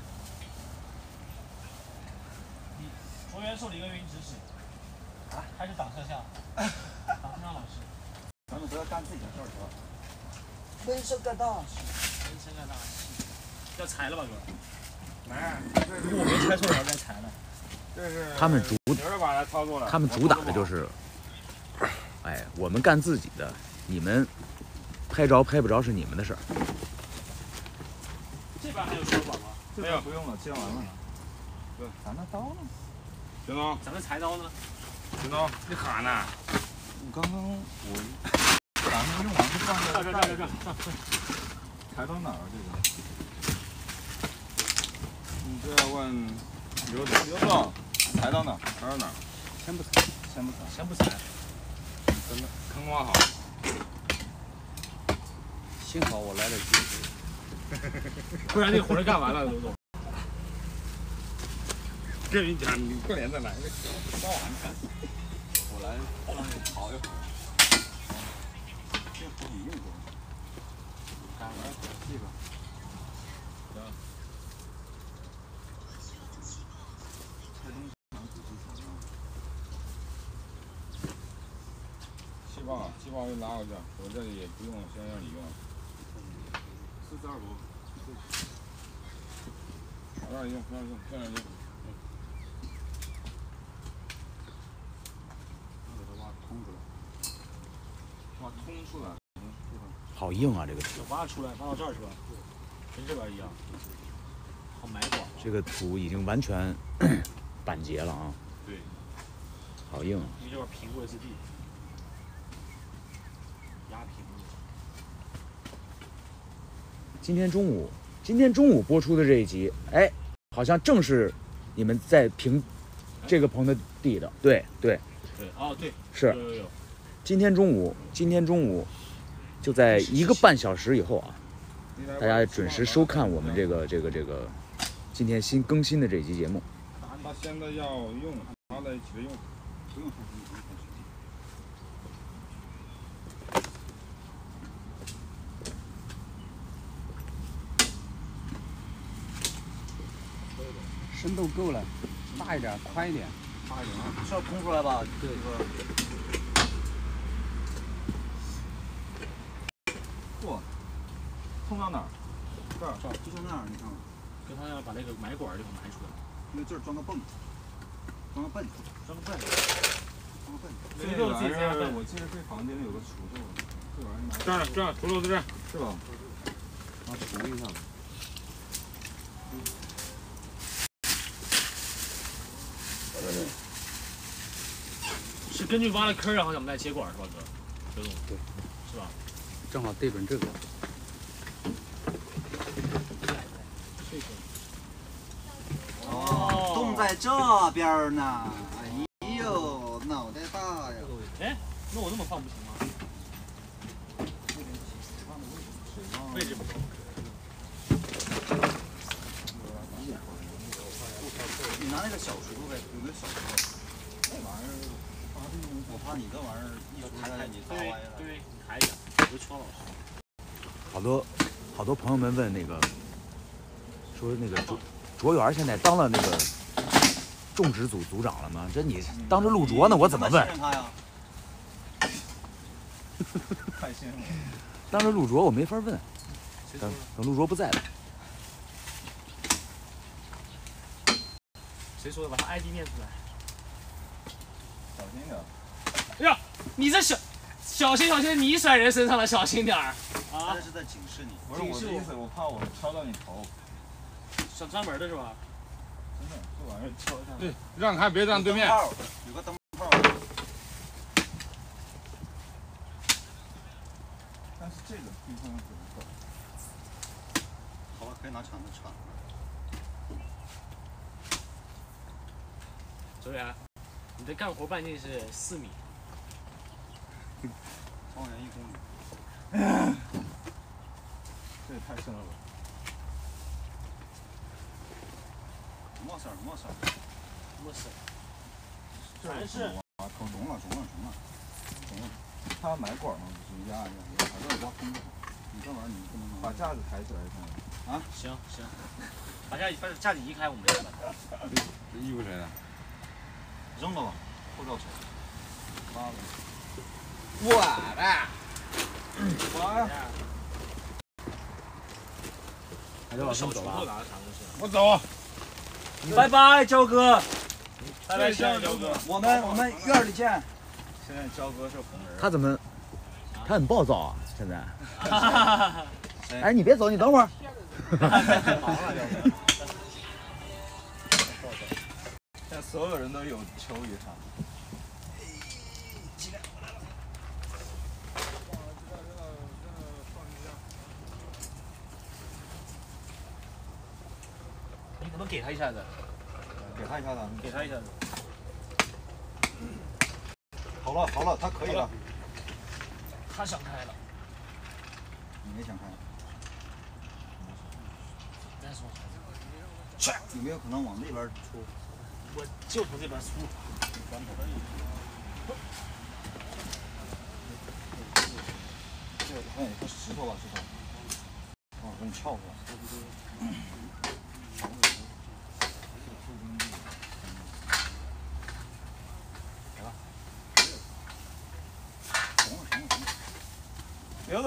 S3: 你卓源受了一个原因指使。啊？开始挡摄像。挡摄像老师。
S1: 咱们都要干自己的事儿，是吧？闷声干大事。
S3: 闷声干大事。要裁了吧哥？
S5: 来，
S3: 如果我没猜错，要再裁呢。
S5: 这是
S2: 他们主打的就是，哎，我们干自己的，你们拍着拍不着是你们的事儿。
S3: 这边还有小管吗？
S4: 没有，不用了，接完了。
S5: 对，
S1: 咱那刀呢？
S5: 行东，
S3: 咱们裁刀呢？
S5: 行东，你喊呢？
S4: 刚刚咱们用完就放在
S3: 这。
S4: 裁到哪儿这个？
S5: 你这要问
S4: 刘总，裁到哪儿？
S5: 裁到哪儿？
S7: 先不裁。
S3: 先不裁。
S5: 坑挖好。
S7: 幸好我来得及。
S3: 不然这活儿干完了，刘总。
S5: 跟你讲，你过年再来，挖完看。
S4: 我来帮你刨一会儿。
S1: 这活很硬的。
S4: 干完这个。
S5: 气泡就拿回去，我这里也不用，先让你用。
S4: 42不？
S5: 让你用，让你用，让你用。 出来。
S2: 好硬啊，这个土。
S3: 挖出来，挖到这儿是吧？跟这边一样。好埋管。
S2: 这个土已经完全板结了啊。
S3: 对。
S2: 好硬啊。
S3: 因为这块平过一次地。压平了。
S2: 今天中午播出的这一集，哎，好像正是你们在平这个棚的地的，对。
S3: 哦对。
S2: 是。
S3: 有。
S2: 今天中午，就在1个半小时以后啊，大家准时收看我们这个今天新更新的这期节目。
S5: 他现在要用，拿在一起的用，不用
S7: 深度够了，大一点，宽一点。
S1: 大一点啊，是要空出来吧？对。
S6: 嚯，通到哪儿？这儿，
S1: 就像那样，你看。
S3: 跟他要把那个埋管就埋出来。
S1: 因为这儿装个泵，装个泵。
S5: 这个玩意儿，我记得这房间里有个锄头，这玩意儿。这儿，锄头在这儿，
S6: 是吧？拿锄一下。
S3: 是根据挖了坑，然后我们再接管是吧，哥？这种对，是吧？
S7: 正好对准这个。
S1: 哦，洞在这边呢。哎呦，脑袋大呀！
S3: 哎，那我这么放不行吗？位置不够。
S1: 你拿那个小锄头呗，有没有小锄头？那玩意儿，我怕你这玩意儿一出来你砸歪了。
S3: 对，你抬一下，别戳老师。
S2: 好多朋友们问那个，说那个卓源现在当了那个种植组组长了吗？这你当着陆卓呢，我怎么问？
S4: 太信任我。
S2: 当着陆卓我没法问，等陆卓不在了。
S3: 谁说的？把他 ID 念出来。
S4: 小心点。
S3: 哎呀，你这小心，你甩人身上了，小心点儿啊！
S1: 这是在警示你。
S4: 不是我的意思，我怕我敲到你头。
S3: 想专门的是吧？
S4: 真的，这玩意儿敲一下。
S5: 对，让开，别站对面。
S1: 有个灯泡。
S4: 但是这个地方怎么搞？
S1: 好了，可以拿铲子铲。
S3: 周源，你的干活半径是4米。
S1: 方圆1公里。
S4: 这也太深了吧！
S1: 没事儿。
S3: 全是。
S1: 中了。
S4: 他埋管吗？不是压一下，
S1: 把这儿挖空了。你这玩意儿你不能
S4: 把架子抬起来看。
S3: 啊，行，把架子移开，我们再来。
S5: 这衣服谁的？
S1: 扔了吧，后照车。
S6: 妈的。
S5: 我的。
S4: 妈呀！
S3: 小锄头拿的啥东西？
S5: 我走。
S1: 拜拜，焦哥。
S3: 拜拜，焦哥。
S1: 我们院里见。
S4: 现在焦哥是红人。
S2: 他很暴躁啊，现在。
S1: 哎，你别走，你等会儿。
S4: 太忙了，焦哥。现在所有人都有求于他。
S3: 你能不能给他一下子？
S1: 给他一下子。
S3: 给他一下子。
S1: 好了，他可以了。
S3: 他想开了。
S1: 你没想开。
S3: 再说。
S1: 去。有没有可能往那边出？
S3: 我就从这边出。
S1: 这个好像有块石头吧，石头。哦，给你撬出来。
S4: 刘子。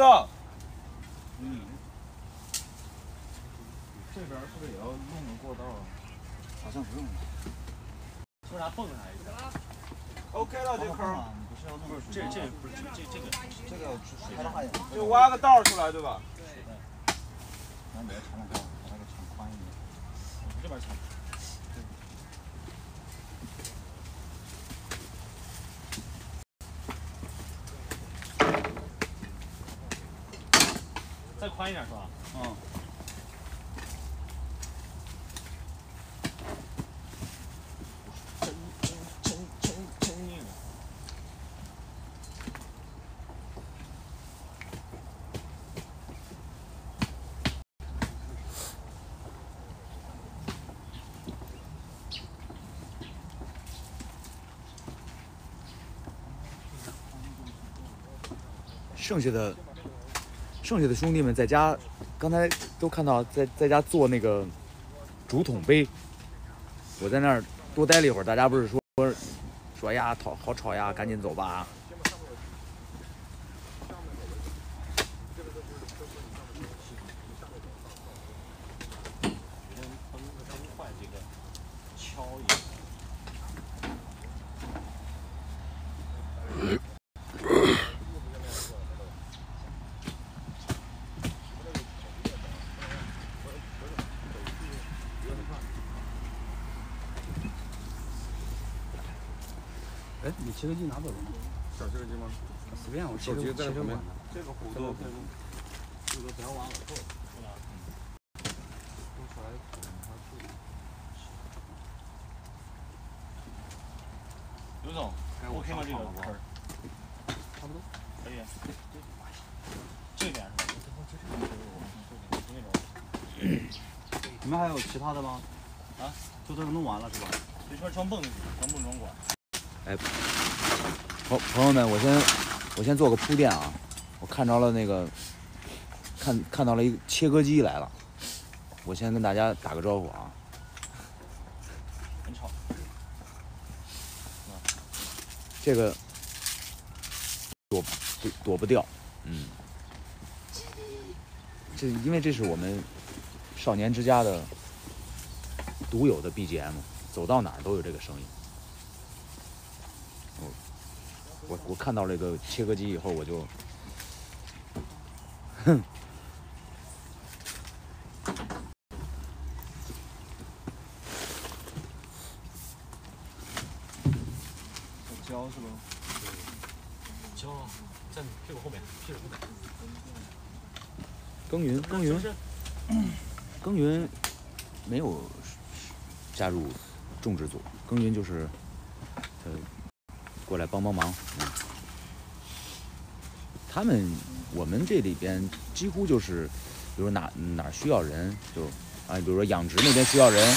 S5: 这边是不是也要弄个过道啊？
S1: 好像不用。
S3: 说啥蹦啥意思？
S4: OK 了，这坑。
S1: 不是。
S3: 不是这不是这个
S1: 开大一点，
S4: 就挖个道出来，对吧？
S1: 然后你要长两条，把那个长宽一点。
S3: 这边长。再宽一点是吧？
S1: 嗯。
S3: 真硬。
S2: 剩下的兄弟们在家，刚才都看到在家做那个竹筒杯。我在那儿多待了一会儿，大家不是说呀，好吵呀，赶紧走吧。
S3: 崩坏这个敲一下。
S7: 哎，你切割机拿走了吗？
S5: 小切割机吗？
S7: 随便，我
S5: 手机在旁边。
S4: 这个弧度，
S3: 这个不要往耳后，是吧？刘总 ，OK 吗？这个坑儿？差不多，可以。这边是吧？
S1: 你们还有其他的吗？
S3: 啊，
S1: 就这个弄完了是吧？
S3: 这圈装泵装管。
S2: 哎，朋友们，我先做个铺垫啊，我看着了那个，看到了一个切割机来了，我先跟大家打个招呼啊。
S3: 很吵。
S2: 这个躲不掉，因为这是我们少年之家的独有的 BGM， 走到哪儿都有这个声音。我看到这个切割机以后，我就，
S1: 胶是吧？
S3: 胶在你屁股后面，屁股后面。
S2: 耕耘没有加入种植组，耕耘就是过来帮忙。我们这里边几乎就是，比如哪儿需要人就啊，比如说养殖那边需要人。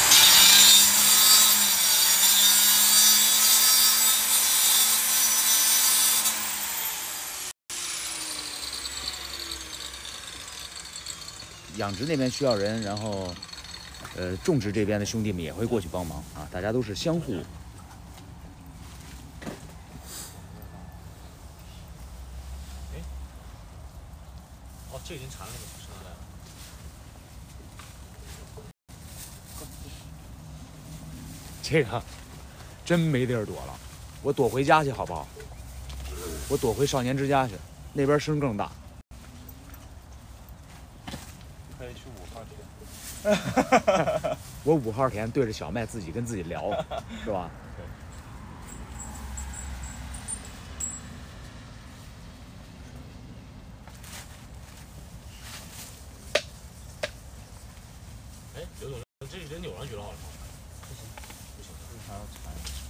S2: 养殖那边需要人，然后，种植这边的兄弟们也会过去帮忙啊，大家都是相互。
S3: 哦，这已经缠了那个绳来了。
S2: 这个真没地儿躲了，我躲回家去好不好？我躲回少年之家去，那边声更大。
S3: 可以去5号田。
S2: 我5号田对着小麦自己跟自己聊，是吧？
S3: 哎，刘总，这已经扭上去了，好像。不行，还要缠。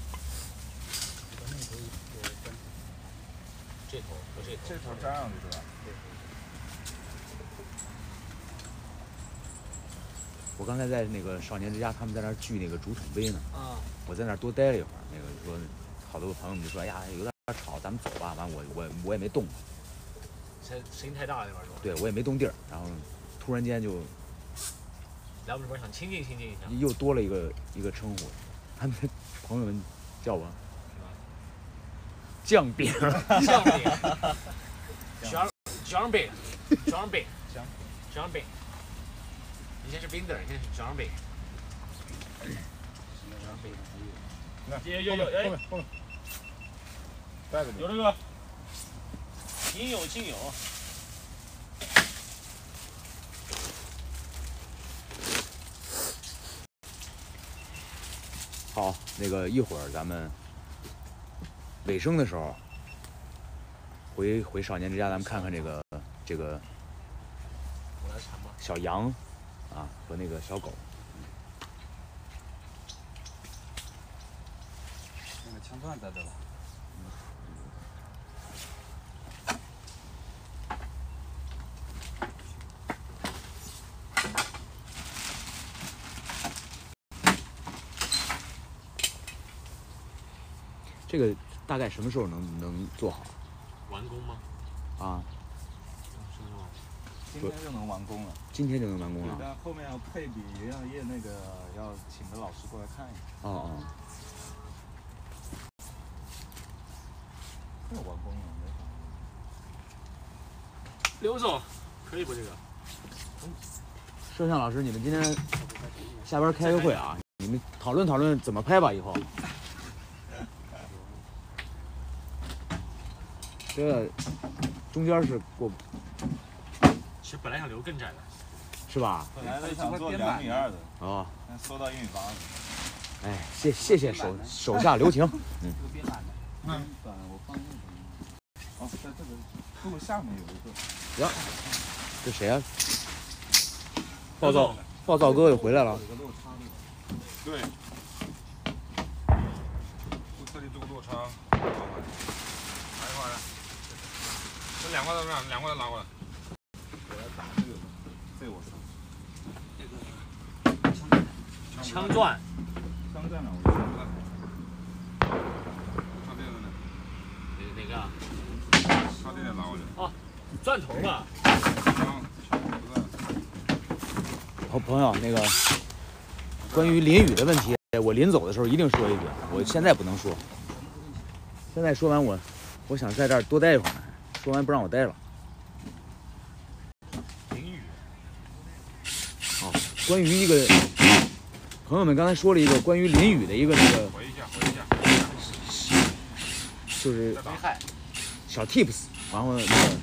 S3: 这头和这头。
S4: 这头粘上去是吧？
S3: 对。
S2: 我刚才在那个少年之家，他们在那儿锯那个竹筒杯呢。
S3: 啊。
S2: 我在那儿多待了一会儿，那个说，好多朋友们就说，哎呀，有点吵，咱们走吧。完，我也没动。
S3: 声音太大了那边是吧？
S2: 对，我也没动地儿，然后突然间就
S3: 来我们这边想亲近一下，
S2: 又多了一个称呼，他们朋友们叫我酱饼，
S3: 酱饼，酱饼，以前是冰墩，现在是酱饼。有，哎。
S4: 带着你。
S3: 有这个，应有尽有。
S2: 好，那个一会儿咱们尾声的时候，回少年之家，咱们看看这个
S3: 我来铲吧。
S2: 小羊啊和那个小狗。
S7: 那个枪钻在这了。
S2: 这个大概什么时候能做好
S3: 完工吗？
S2: 啊？
S6: 今天就能完工了。
S2: 今天就能完工了？
S6: 但后面要配比营养液，那个要请个老师过来看一下。
S2: 哦哦。
S6: 这完工了，没啥。
S3: 刘总，可以不这个？
S2: 摄像老师，你们今天下边开个会啊，你们讨论怎么拍吧以后。这中间是过，
S3: 其实本来想留更窄的，
S2: 是吧？
S6: 本来想做2.2米的，
S2: 哦，
S6: 但缩到1.8米。
S2: 哎，谢谢手下留情。嗯。
S7: 这个编版的。
S6: 板我放那个。哦，在这个路下面有一个。
S2: 呀，这谁啊？暴躁哥又回来了。
S6: 有个落差的。
S4: 对。就这里这个落差。来一块来。这2块都让2块都拿过来。
S6: 我来打这个，这我上。
S3: 枪钻。
S6: 枪在哪？我看不到。
S4: 插电的呢？
S3: 哪个啊？
S4: 插电的拿过来。
S3: 哦，钻头吧。
S4: 枪不在。
S2: 朋友，那个关于淋雨的问题，我临走的时候一定说一句，我现在不能说。现在说完我想在这儿多待一会儿，说完不让我待了。
S3: 淋雨。
S2: 好，关于一个朋友们刚才说了一个关于淋雨的一个那个，
S4: 回一下。
S2: 就是
S3: 没害。
S2: 小 tips， 然后那个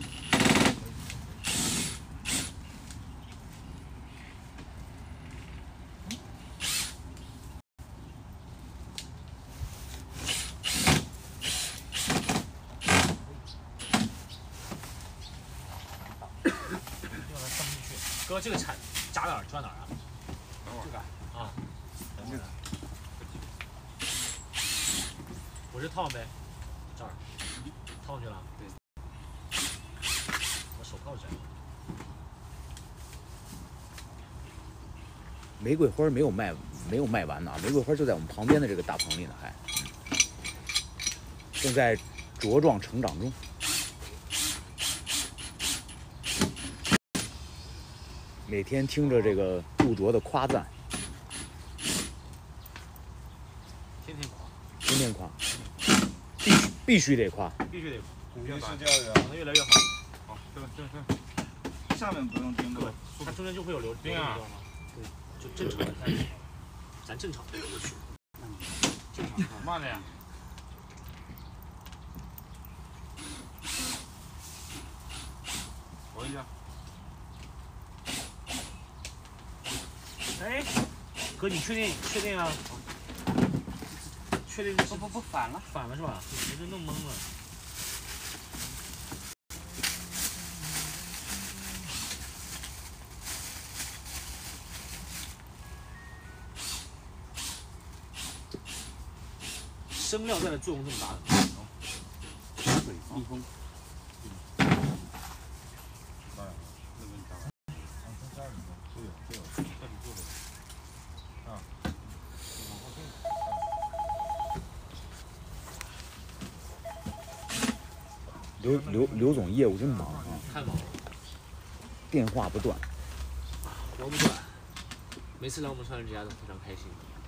S3: 哥，这个铲夹哪儿？抓哪儿啊？这个啊。我这套呗，这儿套上去了。对。我手套摘了。
S2: 玫瑰花没有卖完呢，玫瑰花就在我们旁边的这个大棚里呢，还正在茁壮成长中。每天听着这个杜卓的夸赞，
S3: 天天夸，
S2: 必须得夸，
S3: 必须得夸，
S6: 鼓励式教育啊。
S3: 长得越来越好。
S4: 好，这。
S6: 下面不用盯着。
S3: 它中间就会有流，你知道吗？对，就正常的开始，咱正常的过去。正常，
S4: 慢点。回一下。
S3: 哎，哥，你确定啊？确定不反了是吧？我这弄懵了。生料在的作用这么大的。
S7: 密封。
S2: 刘总业务真忙啊，
S3: 太忙了，
S2: 电话不断，
S3: 忙不断。每次来我们少年之家都非常开心，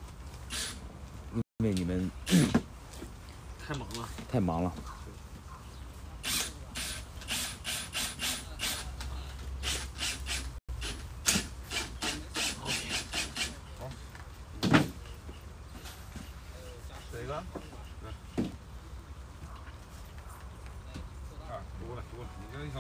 S2: 因为你们
S3: 太忙了。
S2: 太忙了。
S6: 谁个？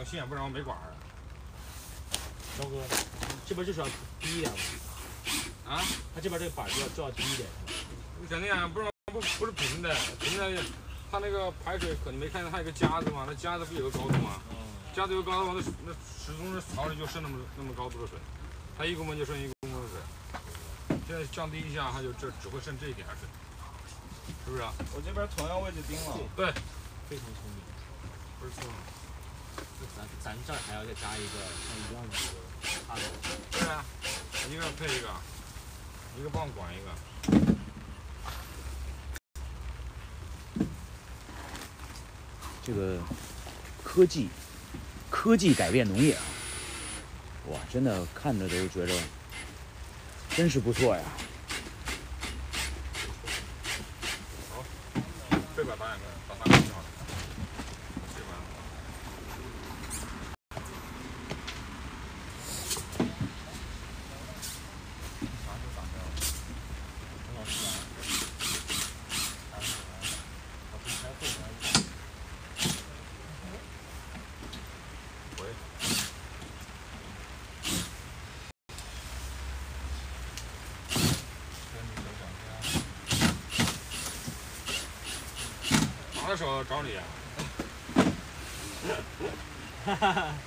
S5: 线，不然我没管儿。
S3: 龙哥，这边就是要低一点嘛。
S5: 啊？
S3: 它这边这个板就要低一点。
S5: 肯定啊，不是平的，平的，它那个排水可能没看见它有个夹子吗？那夹子不有个高度吗？夹子有个高度，那始终是槽里就渗那么高度的水，它1公分就渗1公分的水。现在降低一下，它就只会渗这一点水，是不是啊？
S4: 我这边同样位置钉了。
S5: 对，
S3: 非常聪明。
S5: 不是错吗？
S3: 咱这儿还要再加一个像一样的一个插头。
S5: 对啊，一个配一个，一个帮管一个。
S2: 这个科技改变农业啊，哇，真的看着都觉得真是不错呀。
S5: 好，这把打2个，打3个就好了。这把。哪个手找你啊？
S3: 哈哈哈。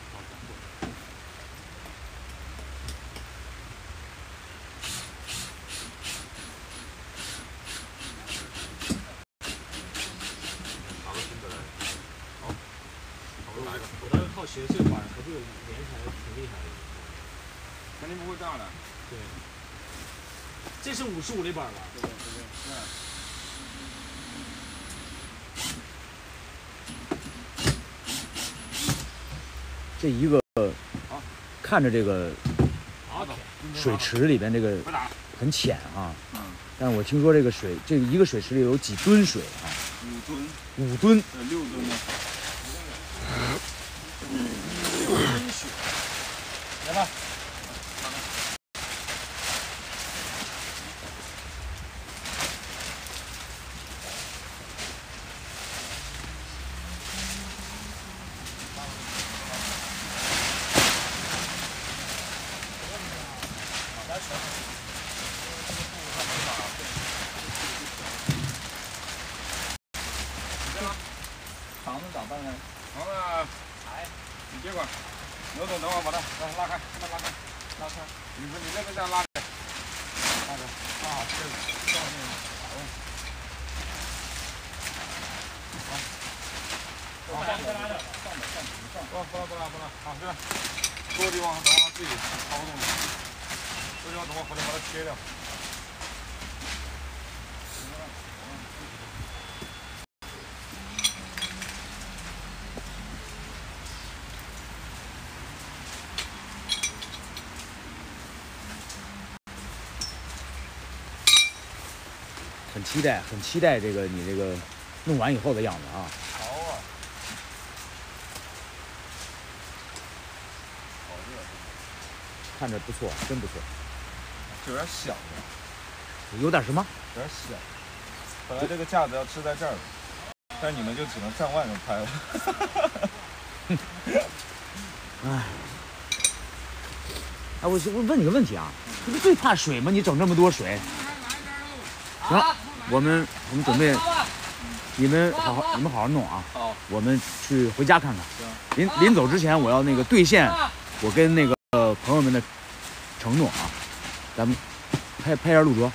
S5: 打个新的来。好，我打一个。
S3: 我当时靠斜这板和这个连起来挺厉害的。
S5: 肯定不会炸的。
S3: 对。这是55厘板吧？
S4: 对。
S2: 这一个看着这个水池里边这个很浅啊，但我听说这个水，这一个水池里有几吨水啊？5吨。
S4: 6吨呢。
S3: 来吧。
S4: 肠子咋办呢？
S5: 肠子，你接管。刘总，等会儿把它拉开，慢慢拉开，拉开。你那边这样拉开，拉开。啊，这上面打洞。好。
S3: 再拉点。
S5: 不拉。好，这样。多的地方等会儿自己操纵的。多地方等会儿回来把它切掉。
S2: 很期待这个你这个弄完以后的样子啊。
S4: 好啊。好热。
S2: 看着不错，真不错。
S4: 有点响了。
S2: 有点什么？
S4: 有点响。本来这个架子要支在这儿的，但你们就只能站外面拍了。
S2: 哎，我问你个问题啊，你不最怕水吗？你整这么多水。行，我们准备，你们好好弄啊。
S4: 好。
S2: 我们去回家看看。临走之前，我要那个兑现我跟那个朋友们的承诺啊。咱们拍一下陆卓，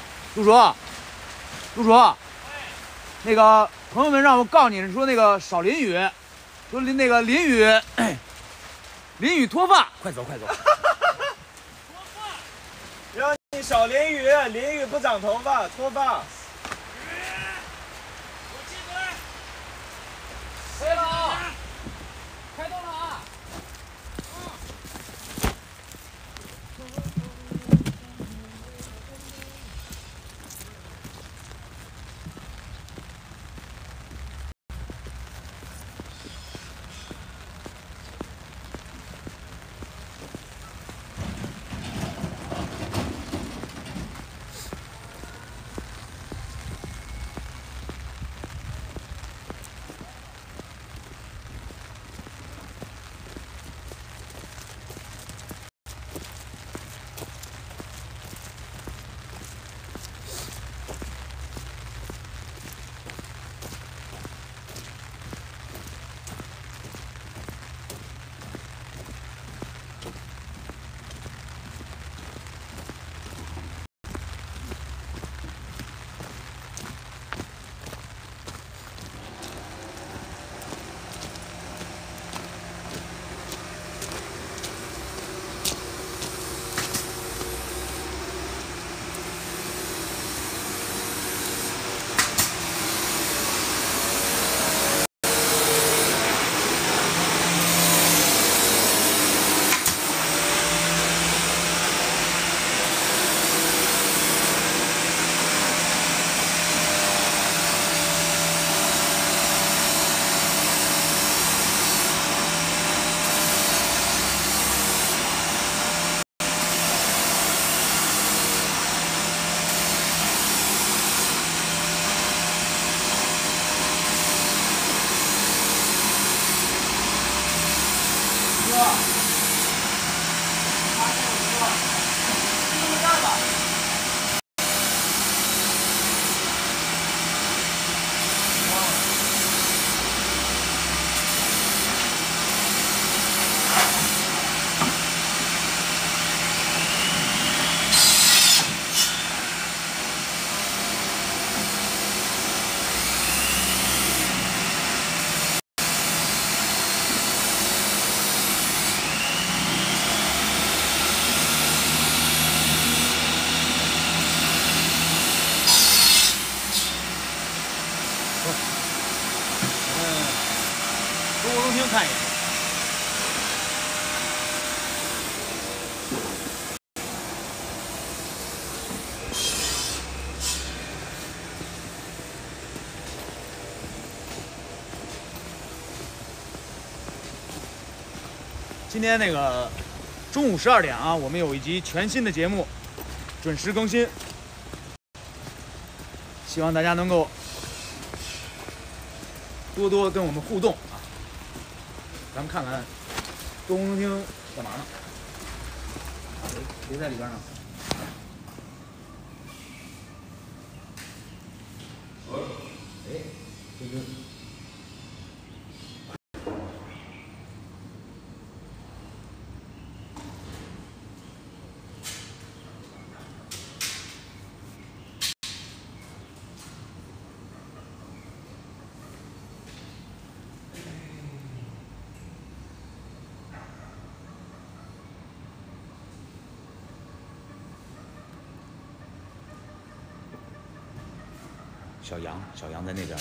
S2: 那个朋友们让我告诉你说那个少淋雨，说那个淋雨脱发，快走。
S4: 让你少淋雨，淋雨不长头发，脱发。
S3: 可以了啊！开动了啊！
S2: 看一眼。今天那个中午12点啊，我们有一集全新的节目，准时更新，希望大家能够多多跟我们互动啊。咱们看看多功能厅干嘛呢？谁在里边呢？哎，这是。小杨在那边。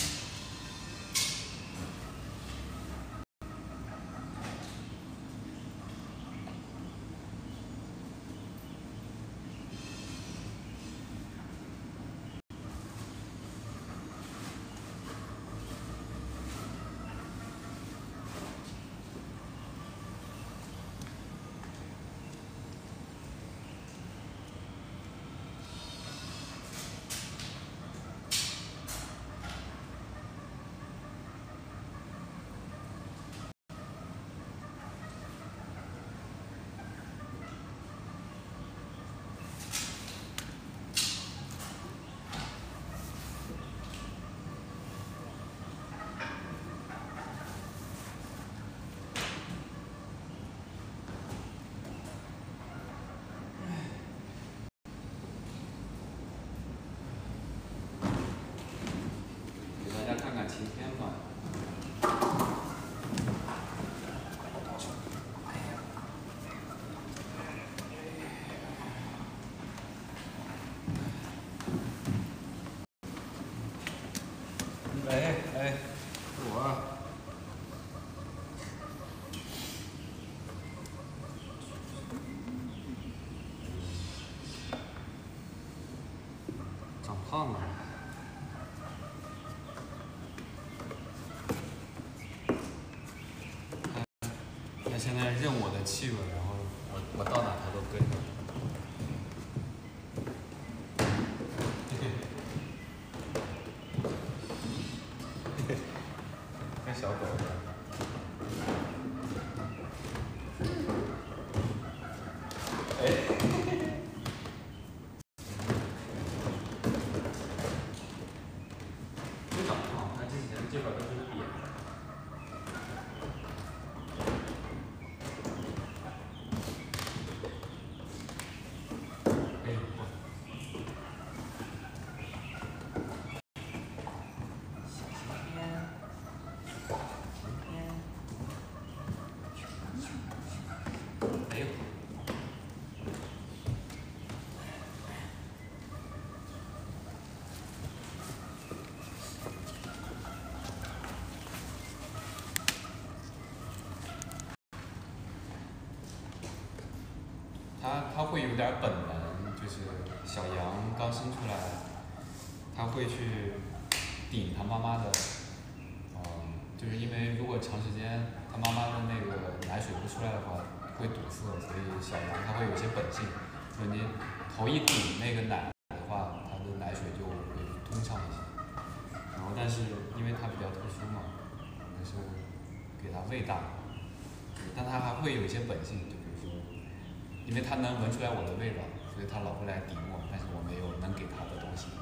S8: 晴天嘛。哎，我啊。长胖了。他现在认我的气味，然后我到哪他都跟着。跟小狗一样。没长胖，他之前这边都是瘪的。他会有点本能，就是小羊刚生出来，他会去顶他妈妈的，就是因为如果长时间他妈妈的那个奶水不出来的话，会堵塞，所以小羊它会有一些本性，就你头一顶那个奶的话，它的奶水就会通畅一些。然后但是因为它比较特殊嘛，还是给它喂大，但它还会有一些本性，就比如说。因为他能闻出来我的味道，所以他老会来顶我，但是我没有能给他的东西。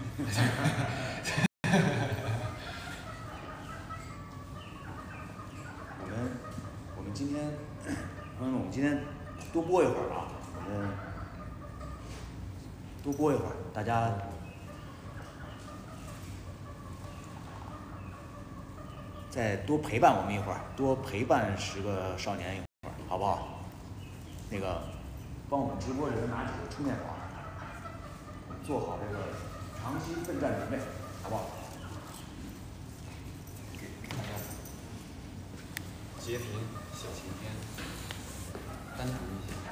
S2: 我们今天，朋友们，我们今天多播一会儿啊，我们多播一会儿，大家再多陪伴我们一会儿，多陪伴10个少年一会儿，好不好？那个，帮我们直播的人拿几个充电宝，做好这个长期奋战准备，好不好？
S8: 街头小晴天，单独一些。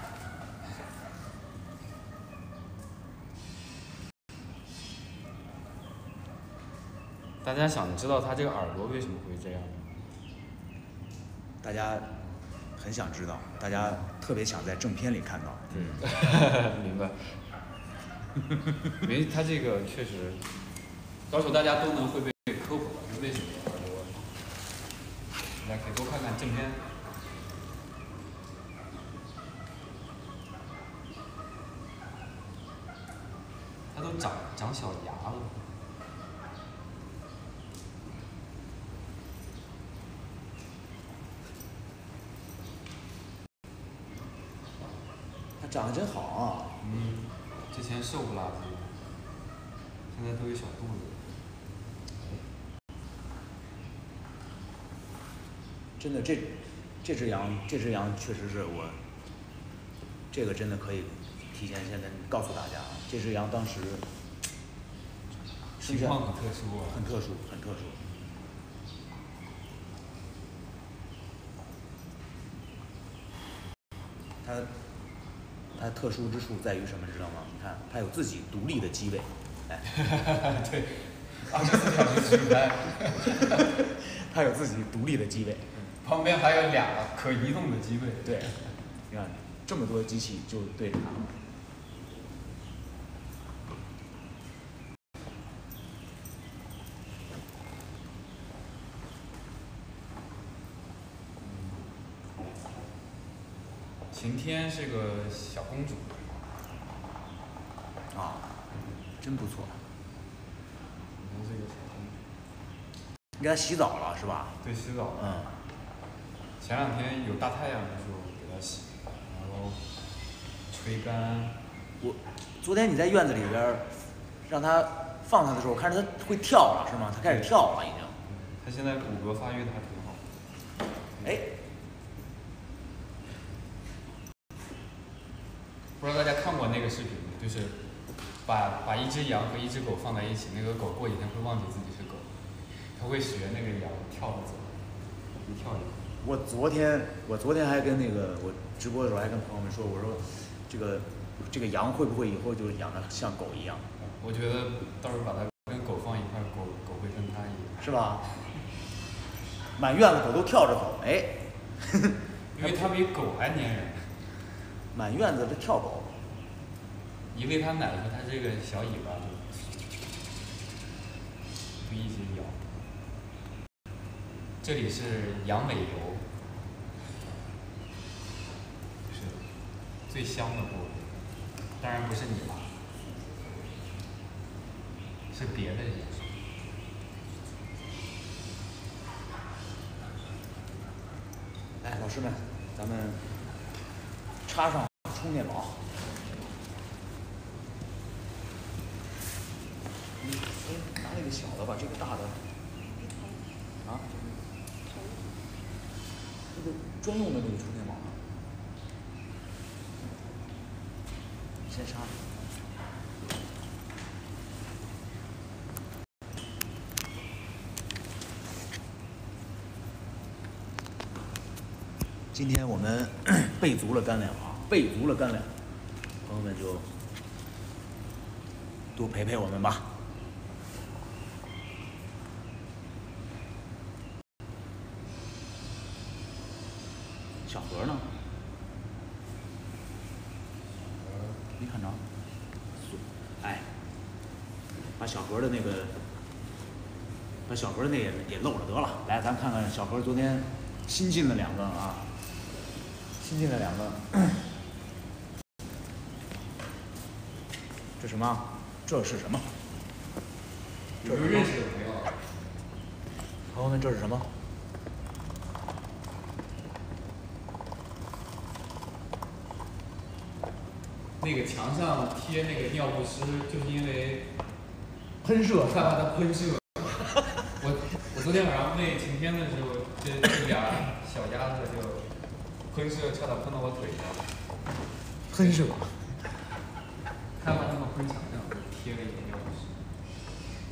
S8: 大家想知道它这个耳朵为什么会这样吗？
S2: 大家很想知道，大家特别想在正片里看到。
S8: 明白。因为它这个确实，到时候大家都能会被科普到，就为什么耳朵。大家可以多看看正片。它都长小牙了。
S2: 它长得真好啊！
S8: 之前瘦不拉几，现在都有小肚子。
S2: 真的，这只羊确实是我，这个真的可以提前现在告诉大家，这只羊当时
S8: 情况很特殊啊，
S2: 很特殊，很特殊。它特殊之处在于什么，知道吗？你看，它有自己独立的机位，哎，
S8: 对，24小时直拍，
S2: 它有自己独立的机位，
S8: 旁边还有俩可移动的机位。
S2: 对，你看这么多机器就对着它。
S8: 晴天是个小公主。
S2: 啊，真不错。
S8: 你看这个小公主。
S2: 你给它洗澡了是吧？
S8: 对，洗澡。前两天有大太阳的时候给它洗，然后吹干。
S2: 昨天你在院子里边让它放它的时候，我看着它会跳了是吗？它开始跳了已经。
S8: 它现在骨骼发育的还挺好。
S2: 哎。
S8: 不知道大家看过那个视频吗？就是把一只羊和一只狗放在一起，那个狗过几天会忘记自己是狗，它会学那个羊跳着走，一跳一跳。
S2: 我昨天还跟那个我直播的时候还跟朋友们说，我说这个羊会不会以后就养得像狗一样？
S8: 我觉得到时候把它跟狗放一块，狗会跟它一样，
S2: 是吧？满院子狗都跳着走，哎，
S8: 因为它比狗还粘人。
S2: 满院子的跳狗，
S8: 一喂它奶的时候，它这个小尾巴就一直摇。这里是羊尾油，是最香的部位，当然不是你拉，是别的人。
S2: 哎，老师们，咱们插上充电宝。拿那个小的吧，这个大的。啊？这个专用的那个充电宝呢？先插。今天我们备足了干粮啊，备足了干粮，朋友们就多陪陪我们吧。小盒呢？没看着。哎，把小盒的那个，把小盒的那也漏了得了。来，咱看看小盒昨天新进了2个啊。新进了2个，这什么？这是什么？
S8: 有没有认识的朋友？
S2: 朋友们，这是什么？
S8: 那个墙上贴那个尿不湿，就是因为
S2: 喷射，
S8: 害怕它喷射。我昨天晚上喂晴天的时候，这俩小鸭子就喷射，差点喷到我腿上。
S2: 喷射。
S8: 害怕它们喷墙上，就贴了一个尿不湿。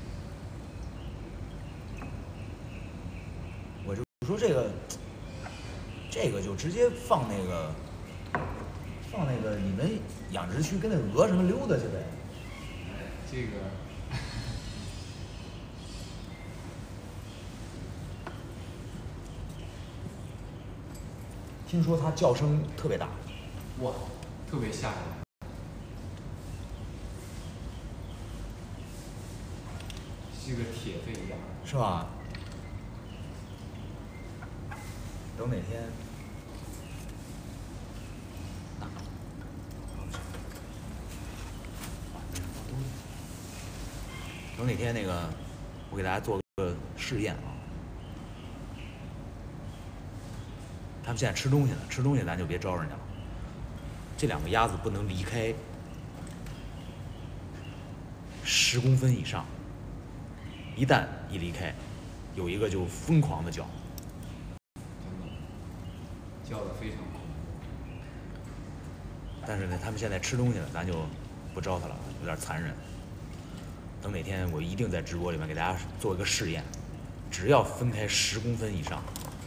S2: 我就说这个这个就直接放那个你们养殖区跟那鹅什么溜达去呗。
S8: 这个
S2: 听说它叫声特别大，
S8: 哇，特别吓人。是个铁肺鸭，
S2: 是吧？等哪天，等哪天那个，我给大家做个试验啊。他们现在吃东西呢，吃东西咱就别招人家了。这两个鸭子不能离开10公分以上，一旦一离开，有一个就疯狂的叫。
S8: 叫得非常恐怖。
S2: 但是呢，他们现在吃东西了，咱就不招它了，有点残忍。等哪天我一定在直播里面给大家做一个试验，只要分开10公分以上。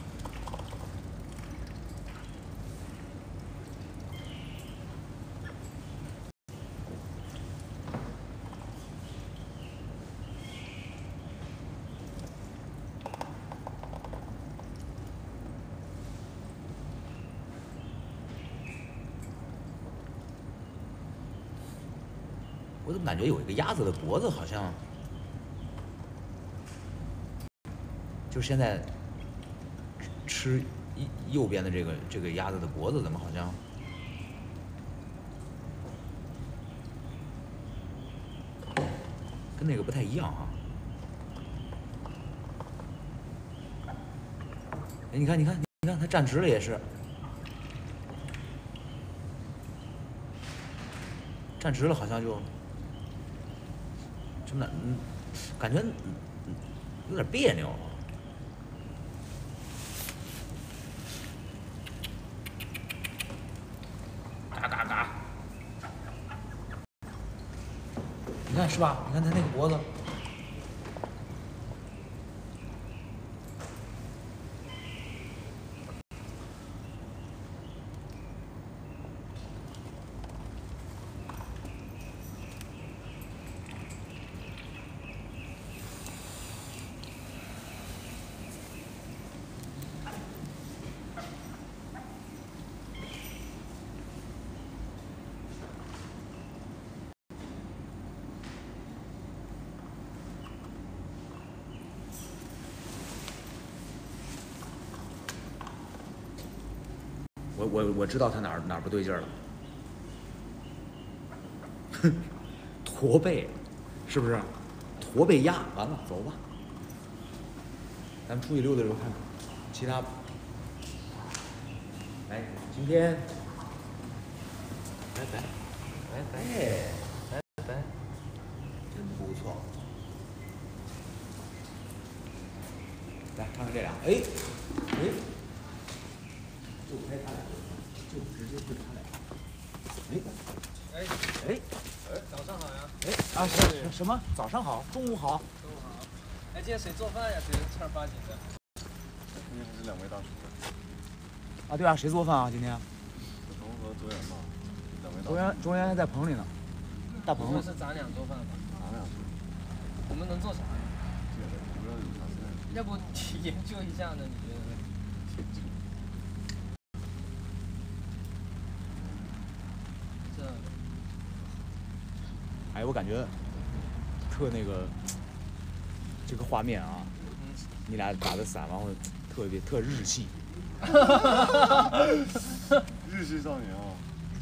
S2: 我怎么感觉有一个鸭子的脖子好像，就是现在吃右边的这个鸭子的脖子怎么好像跟那个不太一样哈？哎，你看，它站直了也是，站直了好像就。什么？感觉有点别扭。嘎嘎嘎！你看是吧？你看它那个脖子。我知道它哪儿不对劲儿了，驼背，是不是？驼背鸭，完了，走吧。咱们出去溜达溜达看看，其他。来，今天，拜拜，拜拜，真不错。来看看这俩，哎。就拍他俩，就直接对他俩。
S3: 早上好呀！
S2: 啊，什么？早上好，中午好。
S3: 中午好。哎，今天谁做饭呀？谁正儿八经的？
S6: 今天是2位大厨。
S2: 啊，对啊，谁做饭啊？今天？
S6: 子彤和卓远吧，2位大厨。
S2: 卓远还在棚里呢，大棚。
S3: 是咱俩做饭吧？
S6: 咱俩是。
S3: 我们能做啥呀？
S6: 不知道有啥菜。
S3: 要不研究一下呢？你觉得呢？
S2: 哎，我感觉特那个这个画面啊，你俩打的伞，然后特日系。
S6: 日系少年啊！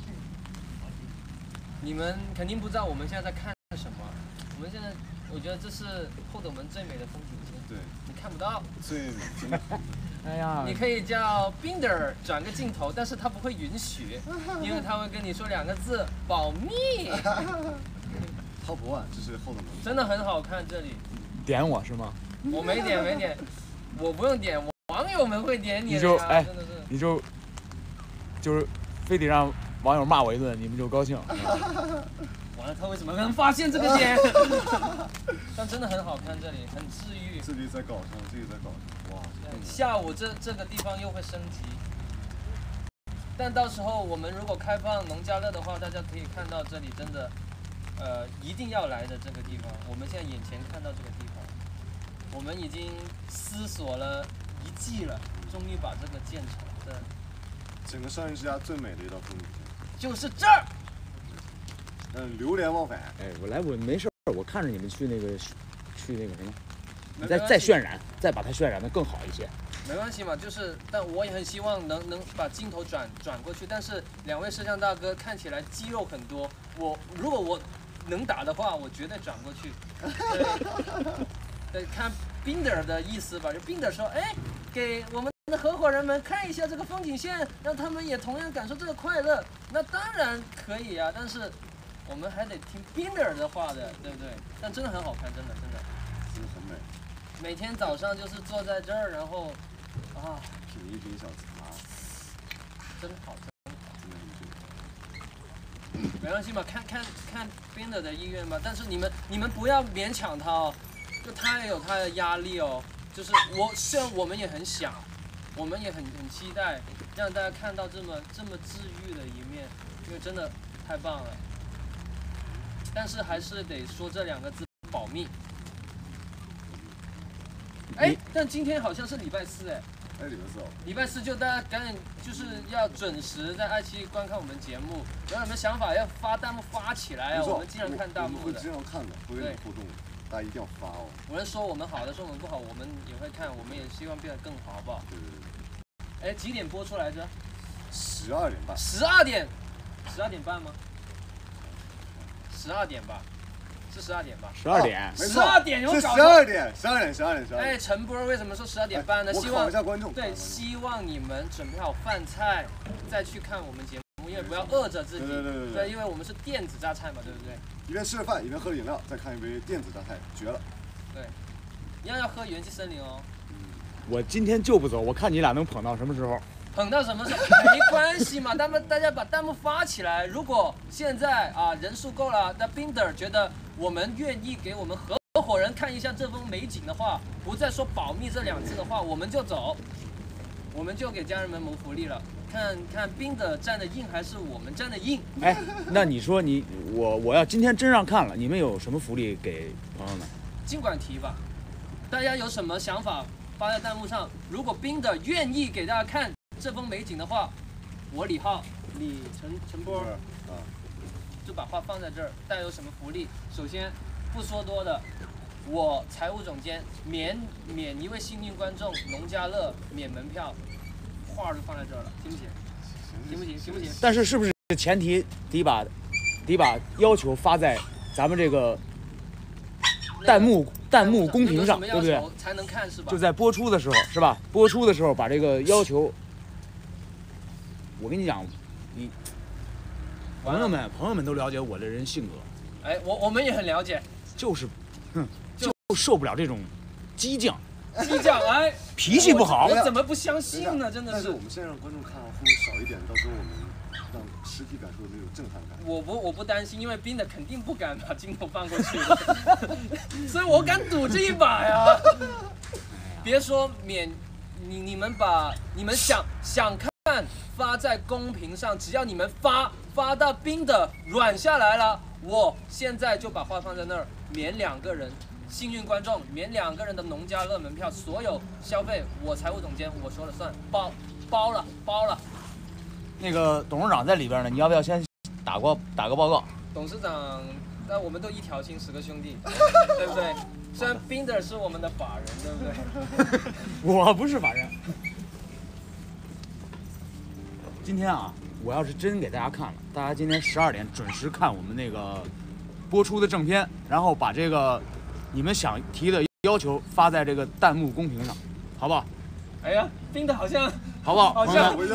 S3: 你们肯定不知道我们现在在看什么。我们现在，我觉得这是后斗门最美的风景线。
S6: 对。
S3: 你看不到。
S6: 最。
S2: 哎呀。
S3: 你可以叫 Binder 转个镜头，但是他不会允许，因为他会跟你说2个字：保密。
S6: Top 1，这是后斗门。
S3: 真的很好看，这里。
S2: 点我是吗？
S3: 我没点，我不用点，网友们会点你的呀。
S2: 哎，
S3: 真的是。
S2: 你就是非得让网友骂我一顿，你们就高兴。
S3: 完了，他为什么能发现这个点？但真的很好看，这里很治愈。
S6: 这里在搞上，这里在搞上，哇！
S3: 下午这个地方又会升级。
S9: 但到时候我们如果开放农家乐的话，大家可以看到这里真的，一定要来的这个地方。我们现在眼前看到这个地方，我们已经思索了1季了，终于把这个建成。对，
S10: 整个少林之家最美的一道风景线
S9: 就是这儿。
S10: 流连忘返。
S2: 哎，我没事儿，我看着你们去那个什么，你再渲染，再把它渲染的更好一些。
S9: 没关系嘛，但我也很希望能把镜头转过去。但是2位摄像大哥看起来肌肉很多，如果我能打的话，我绝对转过去。对，看 Binder 的意思吧，就 Binder 说，哎，给我们的合伙人们看一下这个风景线，让他们也同样感受这个快乐。那当然可以啊，但是我们还得听 Binder 的话的，对不对？但真的很好看，真的。
S10: 真的很美。
S9: 每天早上就是坐在这儿，然后。
S10: 品一瓶小茶，
S9: 真好。没关系嘛，看 Binder 的意愿嘛，但是你们不要勉强他哦，就他也有他的压力哦。就是虽然我们也很想，我们也很期待让大家看到这么治愈的一面，因为真的太棒了。但是还是得说这2个字：保密。哎，但今天好像是礼拜4哎。礼拜4就大家赶紧就是要准时在爱奇艺观看我们节目，有什么想法要发弹幕发起来啊！我们经常看弹幕的，
S10: 会经常看的，会跟你互动，大家一定要发哦。
S9: 有人说我们好的，说我们不好，我们也会看，我们也希望变得更好，好不好？对。哎，几点播出来着
S10: ？12点半。
S9: 12点半吗？12点吧。是12点吧
S2: ？12点
S9: ，12点有搞
S10: 错？12点。
S9: 哎，陈波为什么说12点半呢？
S10: 我考一下观众。
S9: 对，希望你们准备好饭菜，再去看我们节目，因为不要饿着自己。对，因为我们是电子榨菜嘛，对不对？
S10: 一边吃着饭，一边喝着饮料，再看一杯电子榨菜，绝了。
S9: 对，一样要喝元气森林哦。
S2: 我今天就不走，我看你俩能捧到什么时候。
S9: 捧到什么时候没关系嘛，大家把弹幕发起来。如果现在人数够了，那 Binder 觉得我们愿意给我们合伙人看一下这幅美景的话，不再说保密这2字的话，我们就走，我们就给家人们谋福利了。看 Binder 站的硬还是我们站的硬？
S2: 哎，那你说我要今天真让看了，你们有什么福利给朋友们？
S9: 尽管提吧，大家有什么想法发在弹幕上。如果 Binder 愿意给大家看这封美景的话，我李浩、陈波，就把话放在这儿。大家有什么福利？首先，不说多的，我财务总监免1位幸运观众农家乐免门票，话就放在这儿了，行不行？行不行？
S2: 但是不是前提得把要求发在咱们这个弹幕公屏上，对不对？
S9: 才能看是吧？
S2: 就在播出的时候是吧？播出的时候把这个要求。我跟你讲，朋友们都了解我的人性格。
S9: 哎，我们也很了解，
S2: 就受不了这种激将，
S9: 哎，
S2: 脾气不好。
S9: 我怎么不相信呢？真的是。
S10: 但是我们现在让观众看会不会少一点？到时候我们让实体感受那种震撼感。
S9: 我不担心，因为Binder肯定不敢把镜头放过去的，所以我敢赌这一把呀。别说你们想看发在公屏上，只要你们发到Binder软下来了，我现在就把话放在那儿，免2个人幸运观众，免2个人的农家乐门票，所有消费我财务总监我说了算，包了。
S2: 那个董事长在里边呢，你要不要先打个报告？
S9: 董事长，但我们都一条心，10个兄弟，对不对？虽然Binder是我们的法人，对不对？
S2: 我不是法人。今天我要是真给大家看了，大家今天12点准时看我们那个播出的正片，然后把这个你们想提的要求发在这个弹幕公屏上，好不好？
S9: 哎呀，Binder好像
S2: 好不好？
S9: 好像不，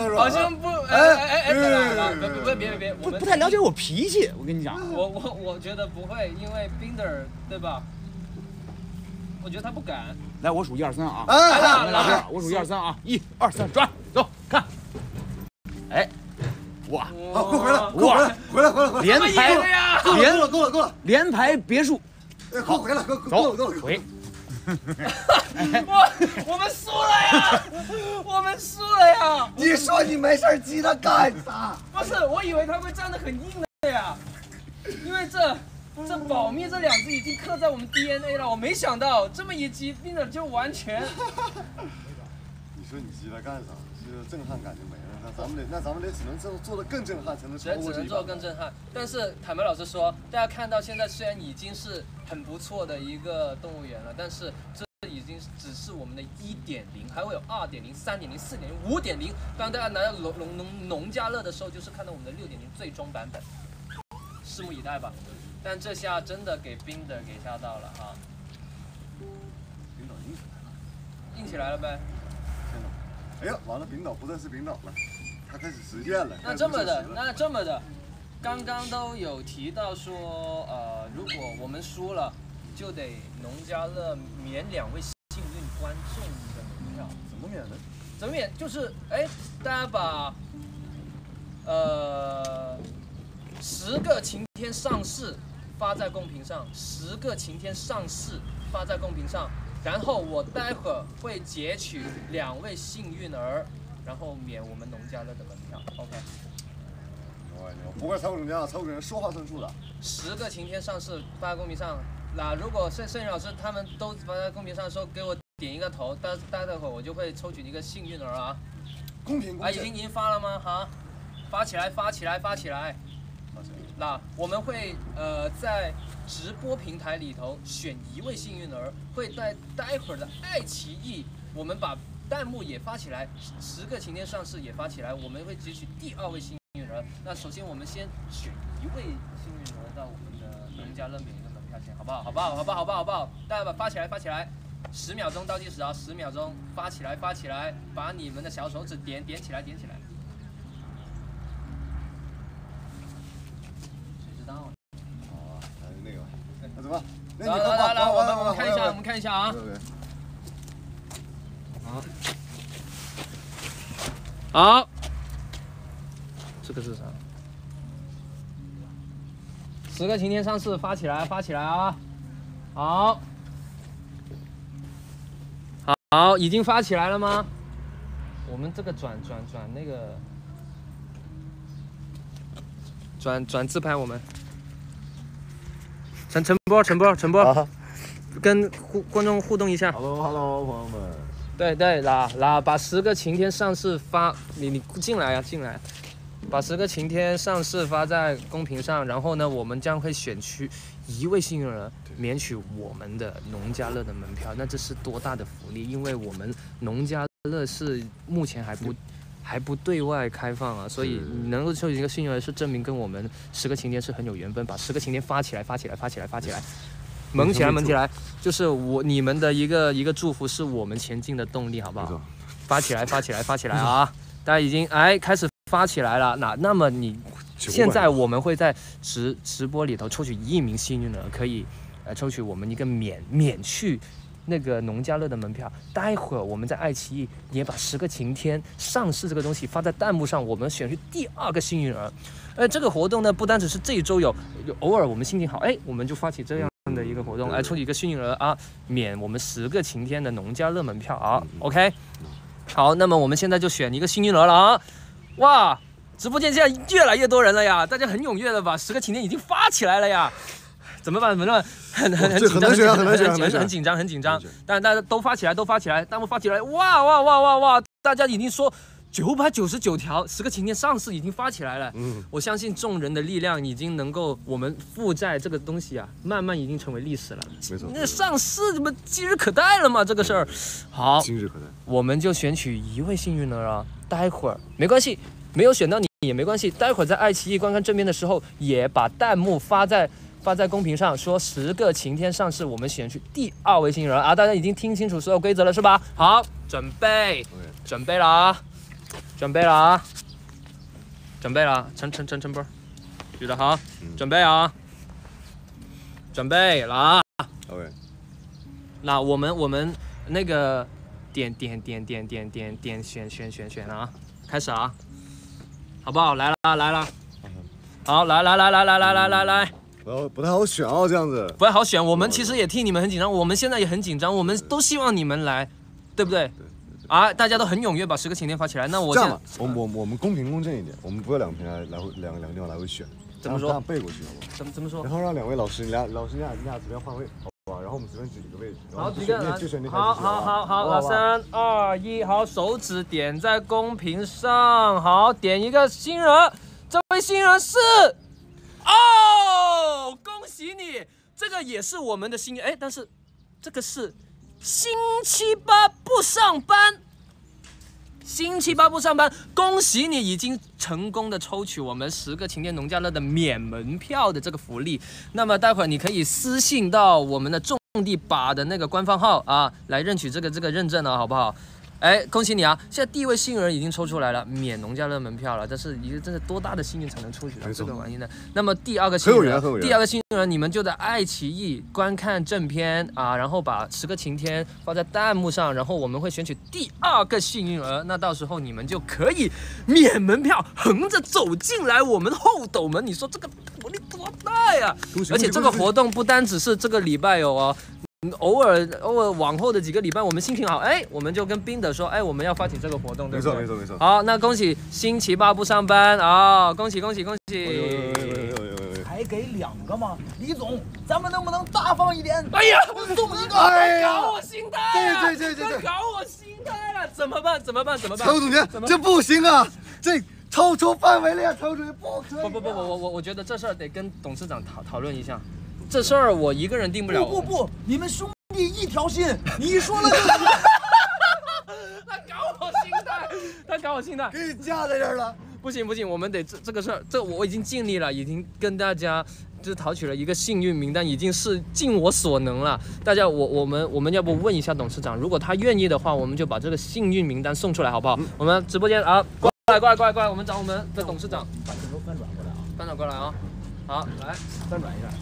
S9: 别，我们
S2: 不太了解我脾气，我跟你讲。
S9: 我觉得不会，因为Binder对吧？我觉得他不敢。
S2: 来，我数1、2、3啊！
S9: 来，
S2: 我数1、2、3啊！1、2、3，转，走，看。哎，哇！
S10: 好，回来！
S2: 连排，
S10: 够了！
S2: 连排别墅。
S10: 快回来，够了！
S2: 回。
S9: 我们输了呀！我们输了呀！
S10: 你说你没事激他干啥？
S9: 不是，我以为他会站得很硬的呀，因为这保密这两字已经刻在我们 DNA 了，我没想到这么一击，冰的就完全。
S10: 你说你激他干啥？这个震撼感就没了。那咱们得只能做得更震撼，才能超过这一把。
S9: 只能做更震撼。但是坦白老师说，大家看到现在虽然已经是很不错的一个动物园了，但是这已经只是我们的1.0，还会有2.0、3.0、4.0、5.0。当大家拿到农家乐的时候，就是看到我们的6.0最终版本，拭目以待吧。但这下真的给冰的给吓到了哈。
S10: 冰岛硬起来了，
S9: 硬起来了呗。
S10: 天哪！哎呀，完了，冰岛不再是冰岛了，它开始实现了。
S9: 那这么的，刚刚都有提到说，如果我们输了，就得农家乐免2位幸运观众的门票。
S10: 怎么免呢？
S9: 怎么免？就是大家把10个晴天上市发在公屏上，10个晴天上市发在公屏上。然后我待会儿会截取2位幸运儿，然后免我们农家乐的门票。OK。
S10: 不怪财务总监啊，财务总监说话算数的。
S9: 10个晴天上市发在公屏上，那如果摄影老师他们都发在公屏上的时候，给我点一个头，待会儿我就会抽取一个幸运儿啊。
S10: 公平。
S9: 已经发了吗？哈，发起来。那我们会在直播平台里头选1位幸运儿，会在待会儿的爱奇艺，我们把弹幕也发起来，10个晴天上市也发起来，我们会截取第2位幸运儿。那首先我们先选1位幸运儿到我们的农家乐免一个门票钱，好不好？大家发起来，10秒钟倒计时啊，10秒钟，发起来，把你们的小手指点起来。
S10: 那怎么？
S9: 来，我们看一下啊。好，这个是啥？10个晴天上市，发起来啊！好，已经发起来了吗？我们这个转那个转自拍，我们。陈波，跟观众互动一下。
S10: Hello， 朋友们。
S9: 对，来，把10个晴天上市发，你进来。把10个晴天上市发在公屏上，然后呢，我们将会选出1位幸运儿，免取我们的农家乐的门票。那这是多大的福利？因为我们农家乐是目前还不对外开放啊，所以你能够抽取一个幸运儿，是证明跟我们10个晴天是很有缘分。把10个晴天发起来，蒙起来，就是你们的一个祝福，是我们前进的动力，好不好？发起来啊！大家已经开始发起来了。那么你现在我们会在直播里头抽取1名幸运儿，可以抽取我们一个免去那个农家乐的门票。待会儿我们在爱奇艺也把10个晴天上市这个东西发在弹幕上，我们选出第2个幸运儿。这个活动呢，不单只是这一周有偶尔我们心情好，我们就发起这样的一个活动，抽取一个幸运儿啊，免我们10个晴天的农家乐门票啊。OK， 好，那么我们现在就选一个幸运儿了啊！哇，直播间现在越来越多人了呀，大家很踊跃的把10个晴天已经发起来了呀。怎么办？很紧张，但大家都发起来，弹幕发起来，哇！大家已经说999条10个晴天上市已经发起来了。我相信众人的力量已经能够，我们负债这个东西啊，慢慢已经成为历史了。
S10: 没错，
S9: 那上市怎么指日可待了嘛？这个事儿，好，
S10: 今日可待。我
S9: 们就选取1位幸运儿啊，待会儿没关系，没有选到你也没关系，待会儿在爱奇艺观看正面的时候，也把弹幕发在公屏上，说10个晴天上市，我们选取第2位幸运儿啊！大家已经听清楚所有规则了是吧？好，准备了啊！陈波，举得好，准备啊！准备了啊
S10: ！OK，
S9: 那我们那个点选啊，开始啊，好不好？来了，好，来，
S10: 不太好选哦，这样子
S9: 不太好选。我们其实也替你们很紧张，我们现在也很紧张，我们都希望你们来，对不对？啊，大家都很踊跃，把10个晴天发起来。那我
S10: 这样吧，我们公平公正一点，我们不要两个平台两个地方来回选，
S9: 怎么说？
S10: 这样背过去好不好？
S9: 怎么说？
S10: 然后让2位老师，你俩随便换位，好不好？然后我们随便指一个位置，
S9: 好，几个，
S10: 就选那台。
S9: 好，3、2、1，好，手指点在公屏上，好，点一个新人，这位新人是，哦，恭喜你，这个也是我们的新人，哎，但是这个是星期八不上班。星期八不上班，恭喜你已经成功的抽取我们10个晴天农家乐的免门票的这个福利。那么待会儿你可以私信到我们的种地吧的那个官方号啊，来认取这个认证了，好不好？哎，恭喜你啊！现在第1位幸运儿已经抽出来了，免农家乐门票了。这是一个真是多大的幸运才能抽取到这个玩意呢？那么第2个幸运儿，你们就在爱奇艺观看正片啊，然后把10个晴天发在弹幕上，然后我们会选取第2个幸运儿。那到时候你们就可以免门票横着走进来我们后斗门。你说这个福利多大呀！而且这个活动不单只是这个礼拜有哦。偶尔往后的几个礼拜，我们心情好，哎，我们就跟宾德说，哎，我们要发起这个活动，对不对？
S10: 没错。
S9: 好，那恭喜星期八不上班啊！恭喜！
S2: 还给2个吗？李总，咱们能不能大方一点？
S9: 哎呀，
S2: 我送一个！
S9: 哎呀，搞我心态啊！
S10: 对，
S9: 搞我心态啊！怎么办？
S10: 财务总监，这不行啊！这超出范围了呀！财务总监不可以。
S9: 不，我觉得这事儿得跟董事长讨论一下。这事儿我一个人定不了。
S2: 不，你们兄弟一条心，你一说了就。
S9: 他搞我心态，
S10: 给你架在这儿了。
S9: 不行，我们得这个事儿，这我已经尽力了，已经跟大家就是讨取了一个幸运名单，已经是尽我所能了。大家，我们要不问一下董事长，如果他愿意的话，我们就把这个幸运名单送出来，好不好？我们直播间啊，过来，我们找我们的董事长。
S2: 把镜头翻转过来啊！
S9: 翻转过来啊！好，来
S2: 翻转一下。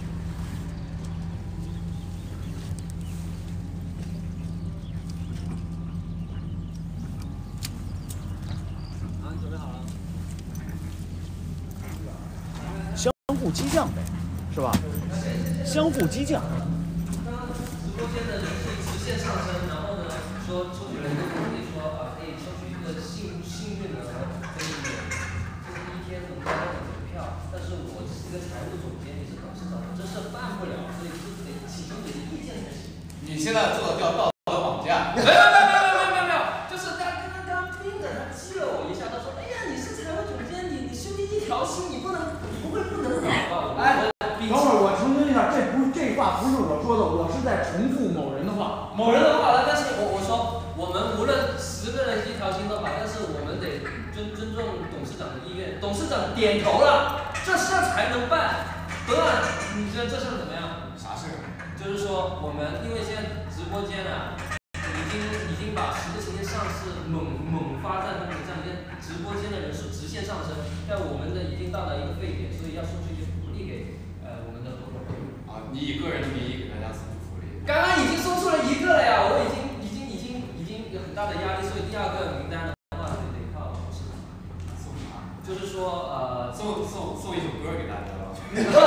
S2: 相互激将呗，是吧？相互激将。
S9: 直播间的人气直线上升，然后呢，说抽取了一个福利，说啊可以抽取一个幸运儿，可以这是1天农家乐的门票。但是我是一个财务总监，你是董事长，这事办不了，所以是得请求你的意见才行。
S8: 你现在做的叫道德绑架。
S9: 没有，就是刚宾的他激了我一下，他说，哎呀，你是财务总监，你兄弟一条心，你不能好吧？
S2: 哎，等会儿我澄清一下，这话不是我说的，我是在重复某人的话。
S9: 但是我说，我们无论10个人一条心都好，但是我们得尊重董事长的意愿。董事长点头了，这事儿才能办。何安，你觉得这事儿怎么样？
S8: 啥事？
S9: 就是说，我们因为现在直播间啊，已经把10个晴天上市猛发在公屏上，因为直播间的人数直线上升，但我们的已经到了一个沸点，所以要送出一些福利给我们的合伙人。
S8: 啊，你以个人的名义给大家送出福利。
S9: 刚刚已经送出了1个了呀，我已经有很大的压力，所以第2个名单的话就得靠董事长。
S8: 送啥？
S9: 就是说
S8: 送一首歌给大家了。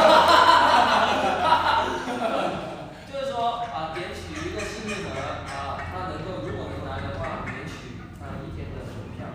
S9: 就是说点取一个幸运儿啊，他能够如果能来的话，免取他1天的门票。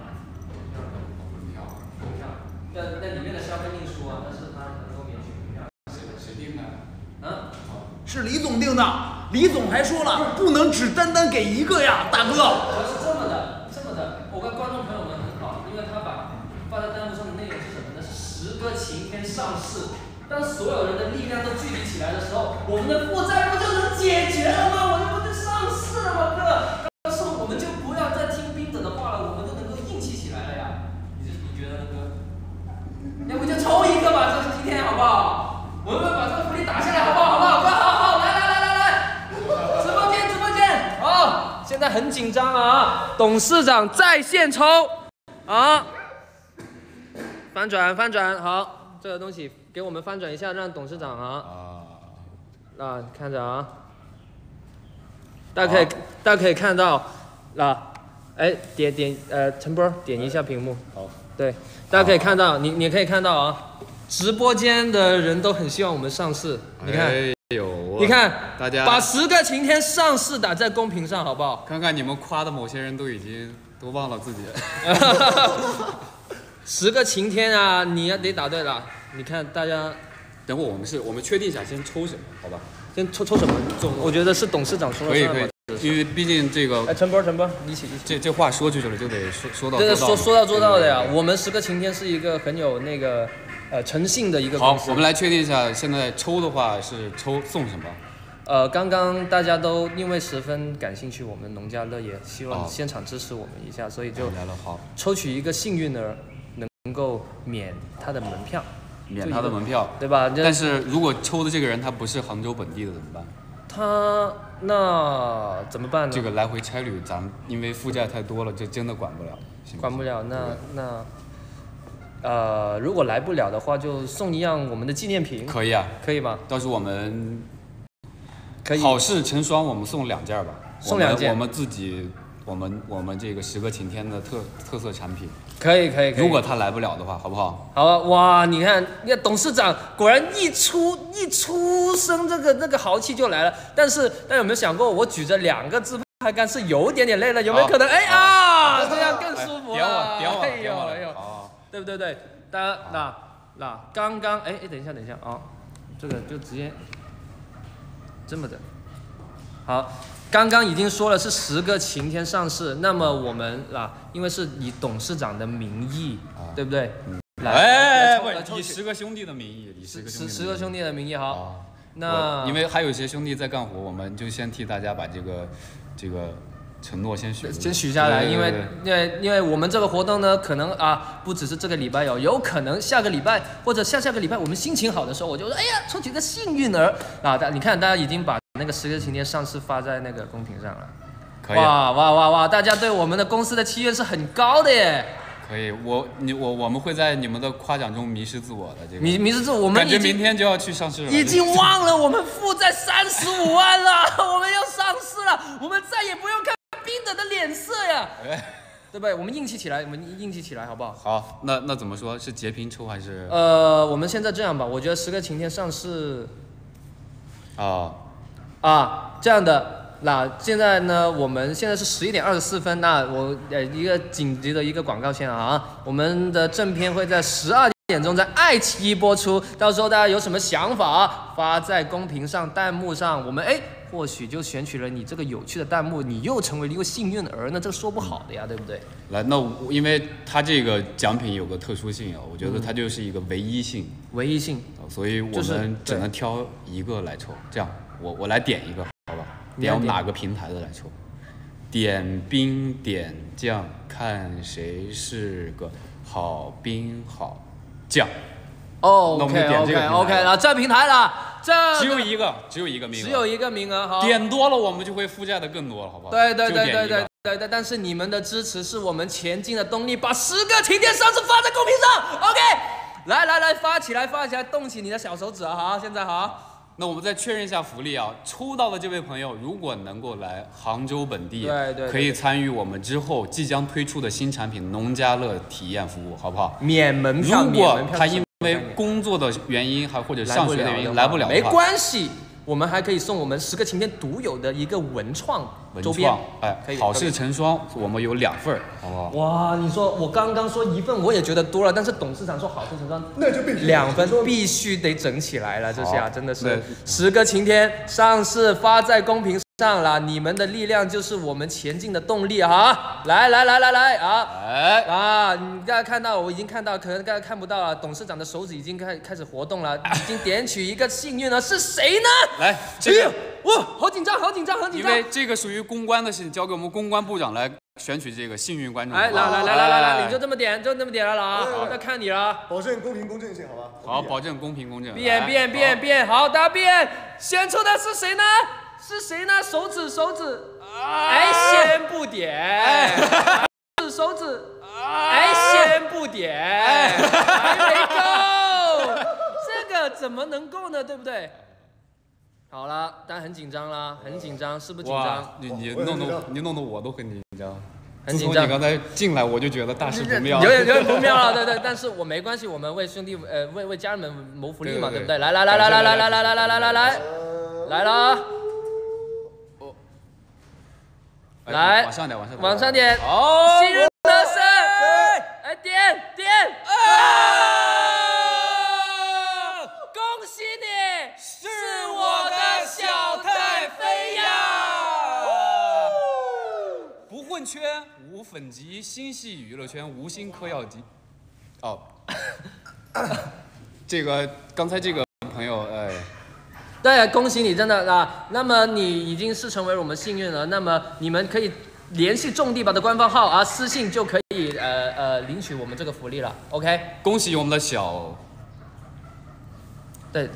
S9: 那里面的消费另说啊，但是他能够免取门票。
S8: 谁定的？
S2: 是李总定的，李总还说了，不能只单给1个呀，大哥。
S9: 是这么的，我跟观众朋友们很好，因为他发在弹幕上的内容是什么呢？是10个晴天上市。当所有人的力量都聚集起来的时候，我们的负债不就能解决了吗？我们不就上市了吗，哥？到时候我们就不要再听宾德的话了，我们就能够硬气起来了呀。你觉得呢，哥？要不就抽1个吧，这是今天好不好？我们把这个福利打下来，好不好？哥，好，来，直播间，好，现在很紧张啊，董事长在线抽啊，翻转，好。这个东西给我们翻转一下，让董事长看着啊，大家可以看到哎陈波点一下屏幕，好，对，大家可以看到，你可以看到啊， 直播间的人都很希望我们上市，你看，
S8: 哎呦，
S9: 你看，
S8: 大家
S9: 把10个晴天上市打在公屏上，好不好？
S8: 看看你们夸的某些人都已经都忘了自己。
S9: 10个晴天啊，你要得答对了。你看大家，
S8: 等会我们确定一下先抽什么，好吧？
S9: 先抽什么？我觉得是董事长说了算吧。
S8: 可以，因为毕竟这个。
S9: 哎，陈波，一起。
S8: 这话说出去了就得说到做到。
S9: 对，说到做到的呀。我们10个晴天是一个很有那个诚信的一个公司。
S8: 好，我们来确定一下，现在抽的话是送什么？
S9: 刚刚大家都因为十分感兴趣，我们农家乐也希望现场支持我们一下，所以就抽取一个幸运儿，能够免他的门票。
S8: 免他的门票，
S9: 对吧？
S8: 但是如果抽的这个人他不是杭州本地的怎么办？
S9: 那怎么办呢？
S8: 这个来回差旅，咱们因为负债太多了，这真的管不了。
S9: 管不了，如果来不了的话，就送一样我们的纪念品。
S8: 可以啊，
S9: 可以吗？
S8: 到时候我们
S9: 可以
S8: 好事成双，我们送2件吧。
S9: 送2件，
S8: 我们自己，我们这个10个晴天的特色产品。
S9: 可以。
S8: 如果他来不了的话，好不好？
S9: 好啊，哇，你看董事长果然一出生那个豪气就来了。但有没有想过，我举着2个自拍杆是有点累了，有没有可能？这样更舒服了。哎呦，对不对？大家那刚刚等一下啊，这个就直接这么的，好。刚刚已经说了是10个晴天上市，那么我们因为是以董事长的名义，对不对？
S8: 以10个兄弟的名义，以
S9: 10个兄弟的名义，好。那
S8: 因为还有一些兄弟在干活，我们就先替大家把这个承诺先
S9: 许下来，因为我们这个活动呢，可能不只是这个礼拜有可能下个礼拜或者下个礼拜我们心情好的时候，我就说抽取个幸运儿你看大家已经把那个10个晴天上市发在那个公屏上了，
S8: 可以。
S9: 哇！大家对我们的公司的期愿是很高的耶。
S8: 可以，我们会在你们的夸奖中迷失自我的这个。
S9: 迷失自我，我们
S8: 感觉明天就要去上市了。
S9: 已经忘了我们负债35万了，我们要上市了，我们再也不用看冰等的脸色呀，对不对？我们硬气起来，好不好？
S8: 好，那怎么说？是截屏抽还是？
S9: 我们现在这样吧，我觉得10个晴天上市。这样的，现在呢，我们现在是11点24分，我一个紧急的一个广告线我们的正片会在12点钟在爱奇艺播出，到时候大家有什么想法发在公屏上、弹幕上，我们或许就选取了你这个有趣的弹幕，你又成为了一个幸运儿，那这说不好的呀，对不对？
S8: 来，那因为它这个奖品有个特殊性我觉得它就是一个唯一性，所以我们只能挑一个来抽，这样。我来点一个，好吧？点我们哪个平台的来抽？点兵点将，看谁是个好兵好将。
S9: OK，然后这平台了，
S8: 只有一个名额，
S9: 只有一个名额，好。
S8: 点多了，我们就会负债的更多了，好不好？
S9: 对，但是你们的支持是我们前进的动力，把10个晴天上市发在公屏上 ，OK？ 来，发起来，动起你的小手指好，现在好。
S8: 那我们再确认一下福利抽到的这位朋友，如果能够来杭州本地，可以参与我们之后即将推出的新产品农家乐体验服务，好不好？
S9: 免门票。
S8: 如果他因为工作的原因或者上学的原因来不了的话，
S9: 没关系，我们还可以送我们10个晴天独有的一个文创周边，
S8: 好事成双，我们有2份，好不好？
S9: 哇，你说我刚刚说1份，我也觉得多了，但是董事长说好事成双，
S10: 那就必须
S9: 2份必须得整起来了，这下真的是10个晴天上市发在公屏上了，你们的力量就是我们前进的动力来你大家看到，我已经看到，可能大家看不到了，董事长的手指已经开始活动了，已经点取一个幸运了，是谁呢？
S8: 来，这个
S9: 哇，好紧张！
S8: 因为这个属于公关的事情，交给我们公关部长来选取这个幸运观众。
S9: 来，你就这么点了好，那看你了。
S10: 保证公平公正性，好吧？
S8: 好，保证公平公正。
S9: 变，好，大家变，选出的是谁呢？手指，先不点，手指，先不点，还没够，这个怎么能够呢？对不对？好了，大家很紧张啦，是不是紧张？
S8: 你弄得我都很紧张。
S9: 很紧张。
S8: 自从你刚才进来，我就觉得大事不妙，
S9: 有点不妙了，对，但是我没关系，我们为兄弟为家人们谋福利嘛，对不对？来了，来，往上点，好，新人得胜，来点，恭喜你，是我的小太妃呀！
S8: 不混圈，无粉级，星系娱乐圈无心嗑药机。哦，这个刚才这个朋友，
S9: 对，恭喜你，真的啊！那么你已经是成为我们幸运了。那么你们可以联系种地吧的官方号啊，私信就可以领取我们这个福利了。OK，
S8: 恭喜我们的小。
S9: 对，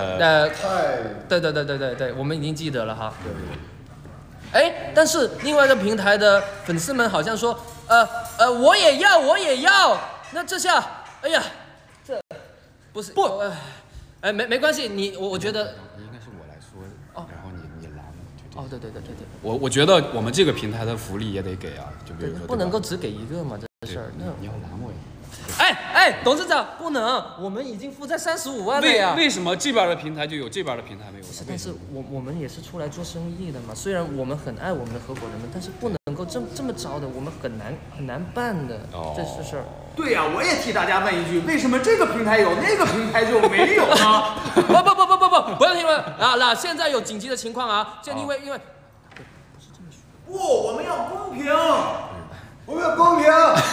S9: 我们已经记得了哈。对。哎，但是另外一个平台的粉丝们好像说，我也要。那这下，哎呀，这不是不，没关系，我觉得
S8: 应该是我来说，然后你拦了。
S9: 哦，对。
S8: 我觉得我们这个平台的福利也得给啊，就比如说
S9: 不能够只给一个嘛，这事儿。
S8: 你要拦我呀。
S9: 哎，董事长不能，我们已经负债35万了呀。
S8: 为什么这边的平台就有，这边的平台没有？
S9: 但是我们也是出来做生意的嘛，虽然我们很爱我们的合伙人们，但是不能够这么着的，我们很难办的，这是事儿。
S2: 对呀，我也替大家问一句，为什么这个平台有，那个平台就没有呢？
S9: 不要听了啊！那现在有紧急的情况啊，因为
S2: 不，我们要公平，
S10: 我们要公平。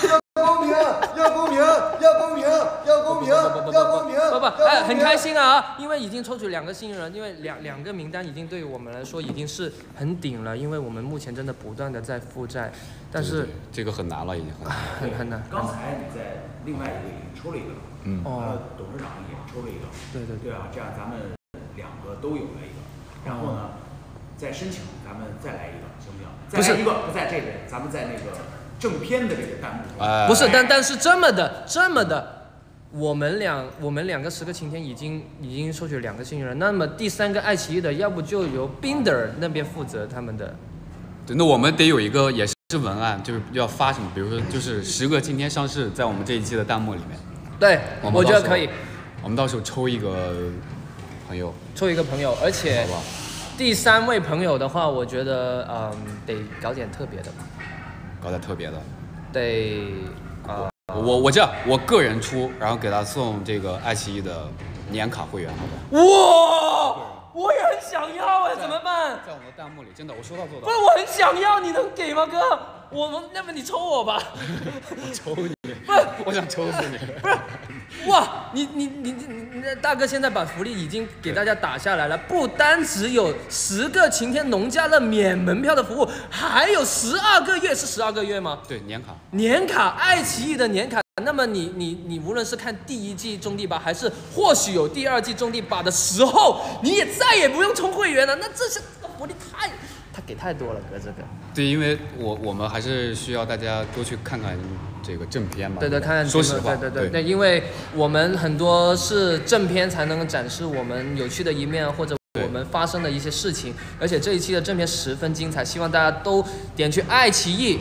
S9: 很开心啊！因为已经抽取2个幸运人，因为两个名单已经对于我们来说已经是很顶了，因为我们目前真的不断的在负债，但是
S8: 这个很难了，已经
S9: 很难。
S2: 刚才你在另外一个也抽了一个，董事长也抽了一个，对啊，这样咱们2个都有了一个，然后呢，再申请咱们再来一个，行不行？再来一个不在这边，咱们在那个正片的这个弹幕。
S9: 不是，但是这么的。我们2个10个晴天已经收取2个幸运人，那么第3个爱奇艺的，要不就由 Binder 那边负责他们的。
S8: 对，那我们得有一个也是文案，就是要发什么，比如说就是10个今天上市，在我们这一期的弹幕里面。
S9: 对，我觉得可以。
S8: 我们到时候抽一个朋友，
S9: 而且第3位朋友的话，我觉得得搞点特别的吧。
S8: 搞点特别的。
S9: 得
S8: 我这样，我个人出，然后给他送这个爱奇艺的年卡会员，好不好？
S9: 哇，我也很想要哎，怎么办？
S8: 在我们的弹幕里，真的，我说到做到。
S9: 不是，我很想要，你能给吗，哥？要不你抽我吧？
S8: 我抽你？
S9: 不是，
S8: 我想抽死你！
S9: 不是，哇，你大哥现在把福利已经给大家打下来了，不单只有10个晴天农家乐免门票的服务，还有12个月，是12个月吗？
S8: 对，年卡，
S9: 爱奇艺的年卡。那么你无论是看第1季种地吧，还是或许有第2季种地吧的时候，你也再也不用充会员了。那这些福利他给太多了，哥这个。
S8: 对，因为我们还是需要大家多去看看这个正片嘛。
S9: 对，看看。
S8: 说实话，
S9: 对，因为我们很多是正片才能展示我们有趣的一面，或者我们发生的一些事情。而且这一期的正片10分精彩，希望大家都点去爱奇艺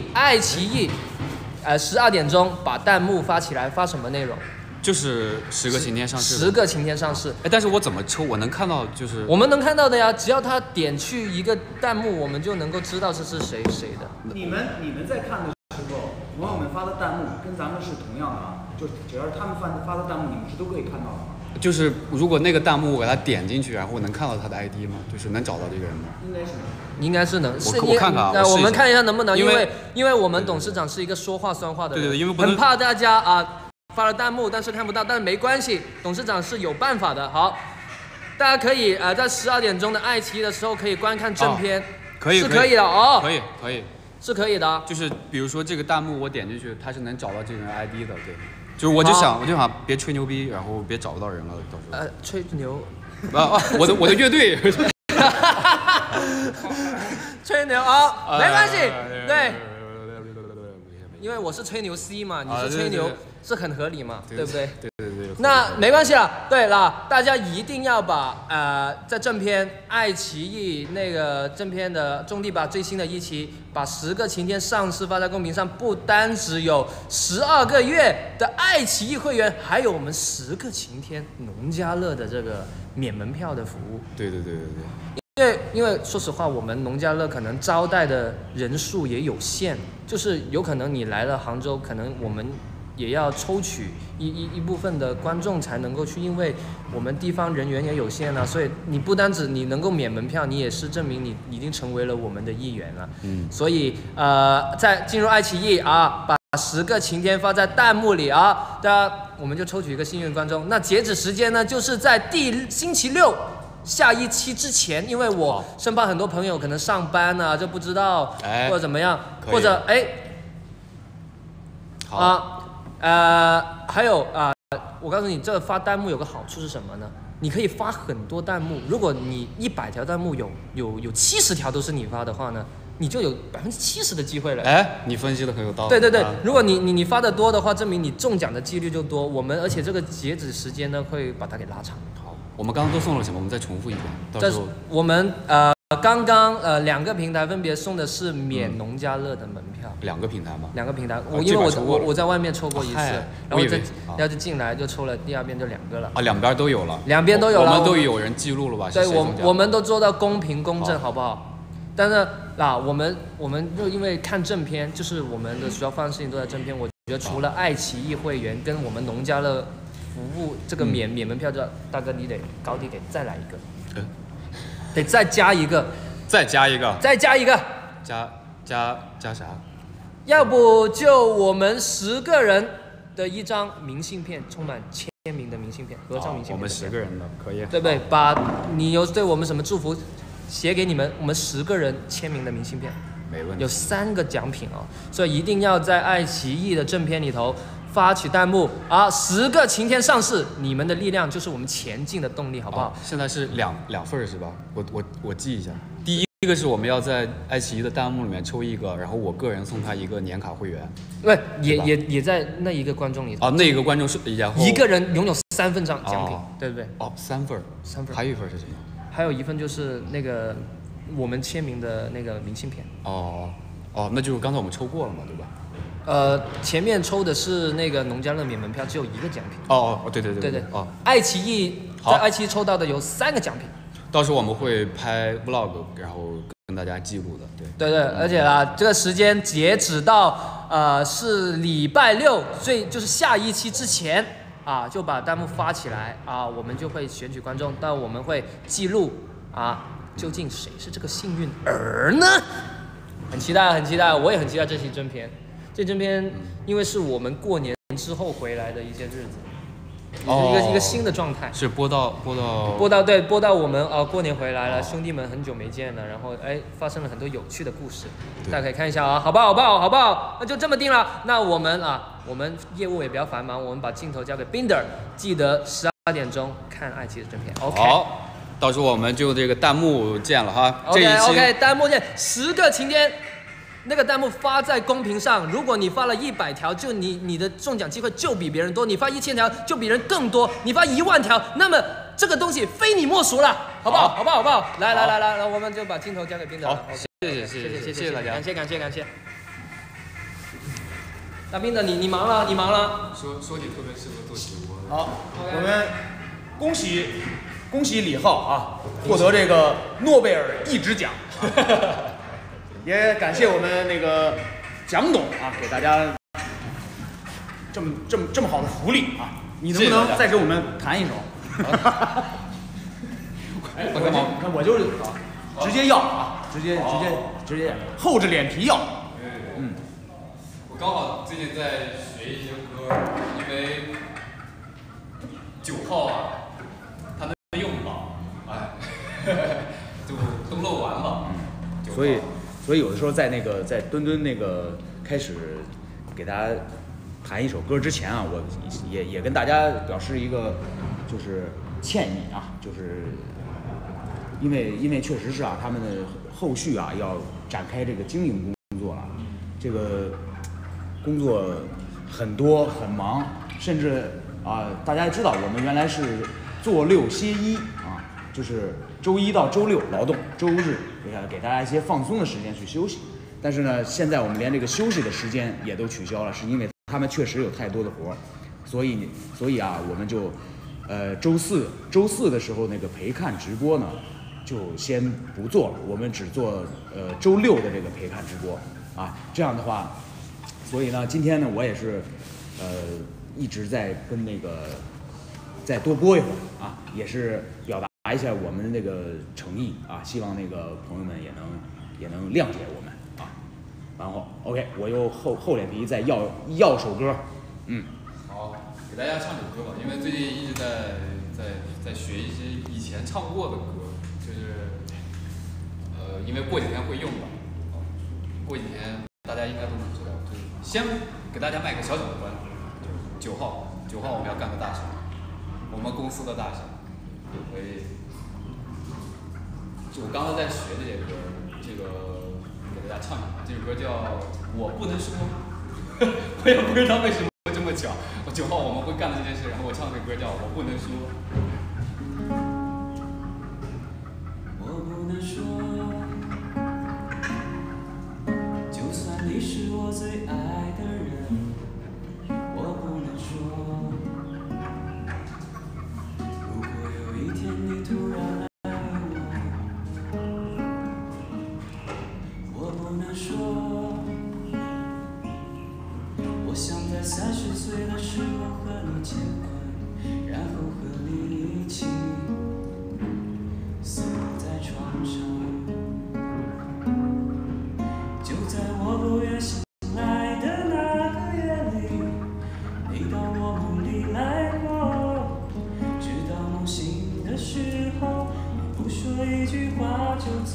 S9: ，12点钟把弹幕发起来，发什么内容？
S8: 就是10个晴天上市。
S9: 10个晴天上市。
S8: 哎，但是我怎么抽？我能看到就是。
S9: 我们能看到的呀，只要他点去一个弹幕，我们就能够知道这是谁的。
S2: 你们在看的时候，朋友们发的弹幕跟咱们是同样的啊，就只要是他们发的弹幕，你们是都可以看到的吗？
S8: 就是如果那个弹幕我给他点进去，然后我能看到他的 ID 吗？就是能找到这个人吗？
S9: 应该是能。
S8: 我看看啊，
S9: 我们看一下能不能，因为我们董事长是一个说话算话的人，
S8: 对，因为不能
S9: 很怕大家发了弹幕但是看不到，但是没关系，董事长是有办法的。好，大家可以在12点钟的爱奇艺的时候可以观看正片，是可以的哦，
S8: 可以，
S9: 是可以的。
S8: 就是比如说这个弹幕我点进去，他是能找到这个人 ID 的，对。就是我就想别吹牛逼，然后别找不到人了，到时候。
S9: 吹牛。
S8: 我的乐队。
S9: 吹牛啊，没关系，对。因为我是吹牛 C 嘛，你是吹牛是很合理嘛，对不对？
S8: 对，
S9: 那没关系了。对了，大家一定要把在正片爱奇艺那个正片的种地吧最新的一期，把10个晴天上市发在公屏上，不单只有12个月的爱奇艺会员，还有我们10个晴天农家乐的这个免门票的服务。
S8: 对。
S9: 因为说实话，我们农家乐可能招待的人数也有限，就是有可能你来了杭州，可能我们也要抽取一部分的观众才能够去，因为我们地方人员也有限啊，所以你不单止你能够免门票，你也是证明你已经成为了我们的一员了。所以在进入爱奇艺啊，把10个晴天发在弹幕里啊，我们就抽取一个幸运观众。那截止时间呢，就是在星期六。下一期之前，因为我生怕很多朋友可能上班啊，就不知道或者怎么样，或者还有我告诉你，这发弹幕有个好处是什么呢？你可以发很多弹幕，如果你100条弹幕有70条都是你发的话呢，你就有70%的机会了。
S8: 你分析的很有道理。
S9: 对，如果你发的多的话，证明你中奖的几率就多。而且这个截止时间呢，会把它给拉长。
S8: 好，我们刚刚都送了什么？我们再重复一遍。到时候
S9: 我们刚刚2个平台分别送的是免农家乐的门票。
S8: 2个平台吗
S9: ？2个平台，因为我在外面抽过一次，然后要是进来就抽了第2遍就2个了。
S8: 两边都有了。
S9: 2边都有了。
S8: 我们都有人记录了吧？
S9: 对，我们都做到公平公正，好不好？但是我们就因为看正片，就是我们的主要发生事情都在正片。我觉得除了爱奇艺会员跟我们农家乐服务这个免门票，大哥你得高低得再来一个，得再加一个，
S8: 再加一个，加啥？
S9: 要不就我们10个人的一张明信片，充满签名的明信片，合照明信片。
S8: 我们10个人的可以，
S9: 对不对？把你有对我们什么祝福写给你们，我们10个人签名的明信片，
S8: 没问题。
S9: 有3个奖品哦，所以一定要在爱奇艺的正片里头发起弹幕10个晴天上市，你们的力量就是我们前进的动力，好不好？
S8: 现在是两份是吧？我记一下。第一个是我们要在爱奇艺的弹幕里面抽一个，然后我个人送他一个年卡会员。
S9: 对，也在那一个观众里头。
S8: 那一个观众是然后
S9: 一个人拥有3份奖品，对不对
S8: ？3份，还有一份是什么？
S9: 还有一份就是那个我们签名的那个明信片。
S8: 那就是刚才我们抽过了嘛，对吧？
S9: 前面抽的是那个农家乐免门票，只有1个奖品。对。爱奇艺在爱奇艺抽到的有3个奖品。
S8: 到时候我们会拍 vlog， 然后跟大家记录的。
S9: 对，而且这个时间截止到是礼拜6，所以就是下一期之前就把弹幕发起来我们就会选举观众，但我们会记录究竟谁是这个幸运儿呢？很期待，我也很期待这期正片。这正片因为是我们过年之后回来的一些日子，一个新的状态。
S8: 是播到
S9: 我们过年回来了，兄弟们很久没见了，然后发生了很多有趣的故事，大家可以看一下好不好？那就这么定了。那我们业务也比较繁忙，我们把镜头交给 Binder， 记得12点钟看爱奇艺的正片。OK。
S8: 好，到时候我们就这个弹幕见了哈。
S9: OK， 弹幕见，10个晴天。那个弹幕发在公屏上，如果你发了100条，就你的中奖机会就比别人多；你发1000条就比人更多；你发10000条，那么这个东西非你莫属了，好不好？来，我们就把镜头交给冰德。
S8: 好，谢谢大家，
S9: 感谢。那冰德，你忙了。
S8: 说你特别适合做直播。
S2: 好，我们恭喜李浩获得这个诺贝尔译职奖。也感谢我们那个蒋董给大家这么好的福利你能不能再给我们弹一首？我就是直接要直接厚着脸皮要。
S8: 我刚好最近在学一些歌，因为9号他们用不到，就都漏完了。
S2: 所以有的时候在墩墩那个开始给大家弹一首歌之前我也跟大家表示一个就是歉意就是因为确实是他们的后续要展开这个经营工作了，这个工作很多很忙，甚至大家知道我们原来是坐6歇1啊，就是周1到周6劳动，周日给大家一些放松的时间去休息。但是呢，现在我们连这个休息的时间也都取消了，是因为他们确实有太多的活儿，所以啊，我们就周四的时候那个陪看直播呢，就先不做了，我们只做周6的这个陪看直播啊。这样的话，所以呢，今天呢，我也是一直在跟那个再多播一会儿啊，也是表达一下我们的那个诚意啊，希望那个朋友们也能谅解我们。然后 OK， 我又厚脸皮再要首歌，
S8: 好，给大家唱首歌吧，因为最近一直在学一些以前唱过的歌，就是因为过几天会用吧，过几天大家应该都能知道，就是先给大家卖个小小的关子，就是9号我们要干个大事，我们公司的大事，所以就我刚才在学这些歌，这个。给大家唱一下，这首歌叫《我不能说》，我也不知道为什么这么巧。9号我们会干的这件事，然后我唱这歌叫《我不能说》。
S11: 我不能说，就算你是我最爱的人，我不能说。如果有一天你突然我想在30岁的时候和你结婚，然后和你一起死在床上。就在我不愿醒来的那个夜里，你到我梦里来过。直到梦醒的时候，你不说一句话就走。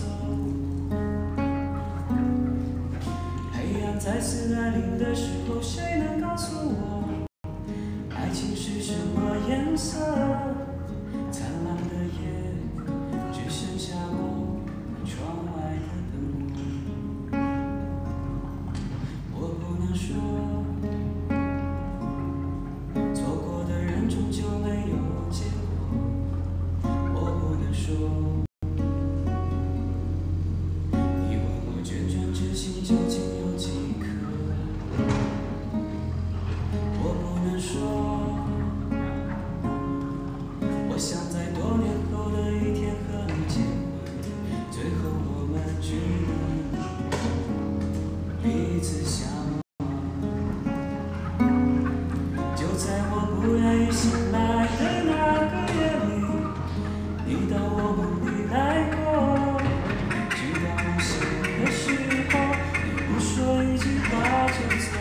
S11: 再次来临的时候，谁能告诉我，爱情是什么颜色？灿烂的夜，只剩下我和窗外的灯光。我不能说，错过的人终究没有结果。我不能说，你问我涓涓之心究竟有几？我想在多年后的一天和你结婚，最后我们只能彼此相望。就在我不愿意醒来的那个夜里，你到我梦里来过。直到梦醒的时候，你不说一句话就走。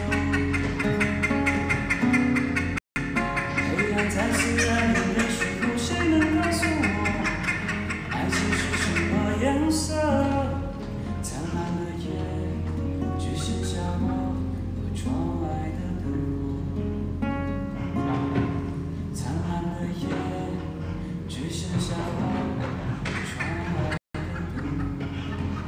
S11: 再次来临的时候，谁能告诉我，爱情是什么颜色？灿烂的夜，只剩下我和窗外的灯光。灿烂的夜，只剩下我和窗外的灯光。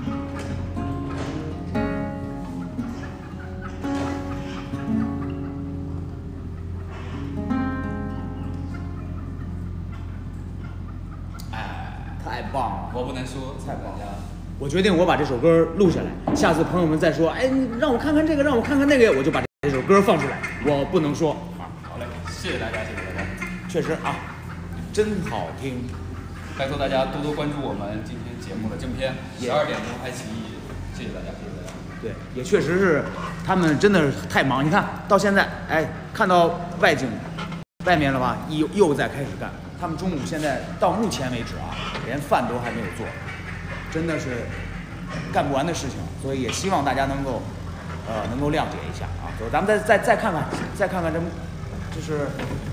S2: 太棒了！
S8: 我不能说，
S2: 太棒了！我决定我把这首歌录下来，下次朋友们再说，哎，你让我看看这个，让我看看那个，我就把这首歌放出来。我不能说啊！
S8: 好嘞，谢谢大家，谢谢大家。
S2: 确实啊，真好听。
S8: 拜托大家多多关注我们今天节目的正片，12点钟爱奇艺，谢谢大家，谢谢大家。
S2: 对，也确实是，他们真的是太忙。你看到现在，哎，看到外面了吧，又在开始干。他们中午现在到目前为止啊，连饭都还没有做，真的是干不完的事情，所以也希望大家能够谅解一下啊。走，咱们再看看这，就是。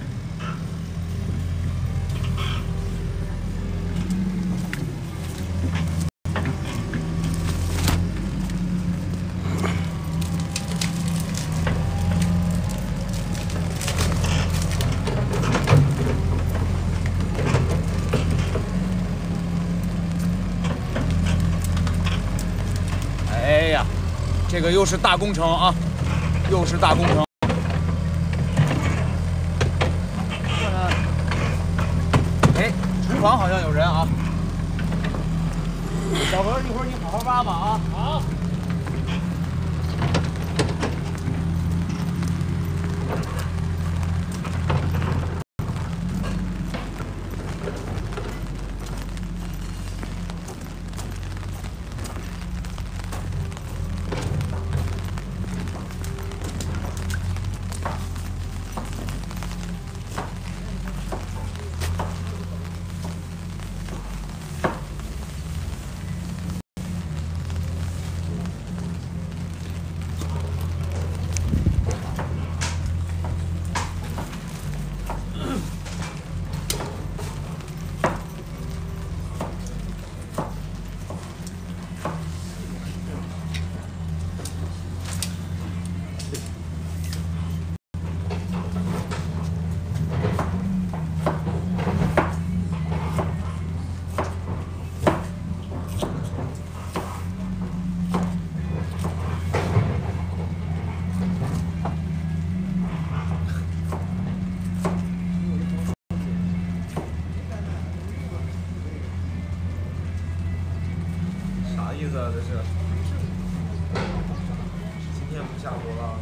S2: 哎呀，这个又是大工程啊，又是大工程。 房好像有人啊。
S3: 小何，一会儿你好好挖吧啊。好。
S4: 意思啊？这是今天不下播了？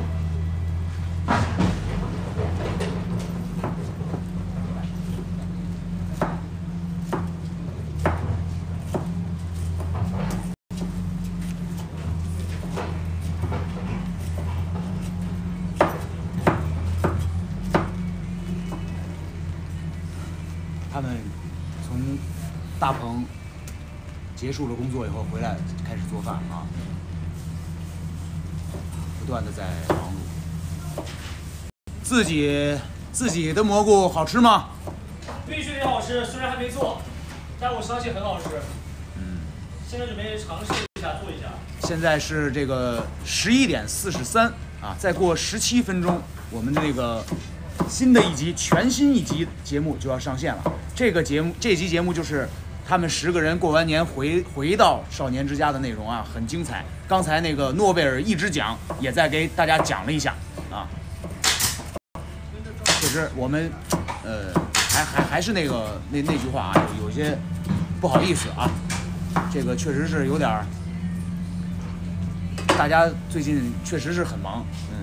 S2: 他们从大棚结束了工作以后回来开始做饭啊，不断的在忙碌。自己的蘑菇好吃吗？
S3: 必须得好吃，虽然还没做，但我相信很好吃。现在准备尝试一下做一下。
S2: 现在是这个11点43啊，再过17分钟，我们的那个新的一集全新一集节目就要上线了。这集节目就是他们10个人过完年回到少年之家的内容啊，很精彩。刚才那个诺贝尔一直奖也在给大家讲了一下啊。确实我们还是那句话啊，有些不好意思啊，这个确实是有点儿，大家最近确实是很忙，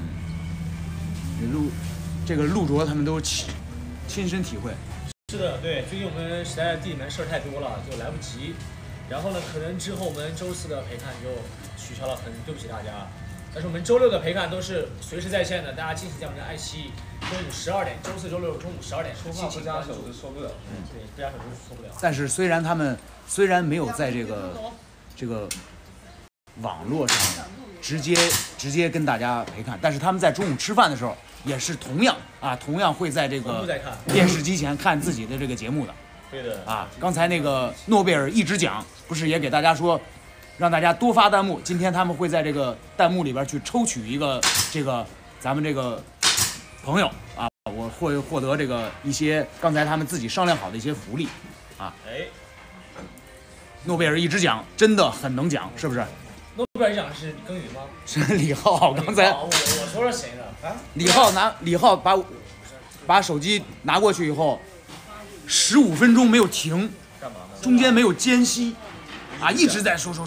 S2: 陆卓他们都亲身体会。
S3: 是的，对，最近我们实在地里面事儿太多了，就来不及。然后呢，可能之后我们周4的陪看就取消了，很对不起大家。但是我们周6的陪看都是随时在线的，大家敬请在我们的爱奇艺中午12点，周4、周6中午12点，敬请关注。
S4: 受不了，
S3: 对，不加手是受不了。
S2: 但是他们虽然没有在这个网络上直接跟大家陪看，但是他们在中午吃饭的时候也是同样会在这个电视机前看自己的这个节目的。
S3: 对的。
S2: 啊，刚才那个诺贝尔一直奖不是也给大家说，让大家多发弹幕。今天他们会在这个弹幕里边去抽取一个咱们这个朋友啊，我会获得这个一些刚才他们自己商量好的一些福利啊。诺贝尔一直奖真的很能讲，是不是？
S3: 诺贝尔奖是李耕耘吗？
S2: 是李浩，刚才
S3: 我说是谁呢？啊？
S2: 李浩把手机拿过去以后，15分钟没有停，
S4: 干嘛呢？
S2: 中间没有间隙，啊，一直在说。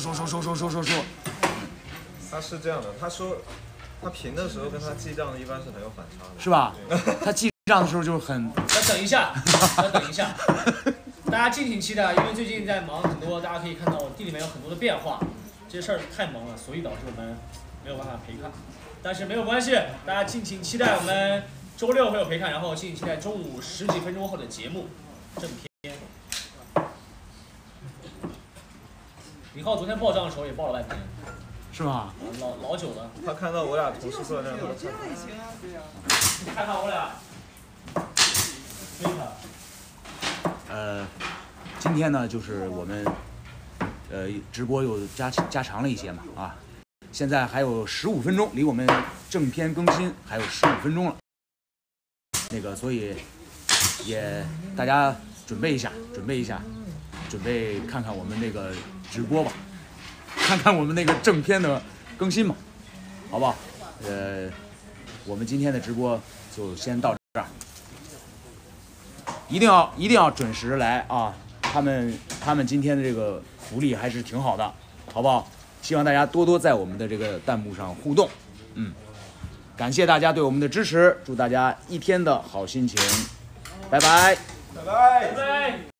S4: 他是这样的，他说他评的时候跟他记账的一般是很有反差的，
S2: 是吧？他记账的时候就很。
S3: 要等一下，大家敬请期待，因为最近在忙很多，大家可以看到我地里面有很多的变化，这事儿太忙了，所以导致我们没有办法陪看。但是没有关系，大家敬请期待我们周6会有陪看，然后敬请期待中午10几分钟后的节目正片。李浩昨天报账的时候也报了半天，
S2: 是吗？
S3: 老久了。
S4: 他看到我俩同时坐在那儿，
S12: 这样也行啊，对呀。
S3: 你看看我俩，
S2: 今天呢，就是我们直播又加长了一些嘛啊，现在还有15分钟，离我们正片更新还有15分钟了。那个，所以也大家准备一下，准备看看我们那个直播吧，看看我们那个正片的更新吧，好不好？我们今天的直播就先到这儿。 一定要准时来啊！他们今天的这个福利还是挺好的，好不好？希望大家多多在我们的这个弹幕上互动，感谢大家对我们的支持，祝大家一天的好心情，拜拜。
S4: 拜拜。
S3: 拜拜。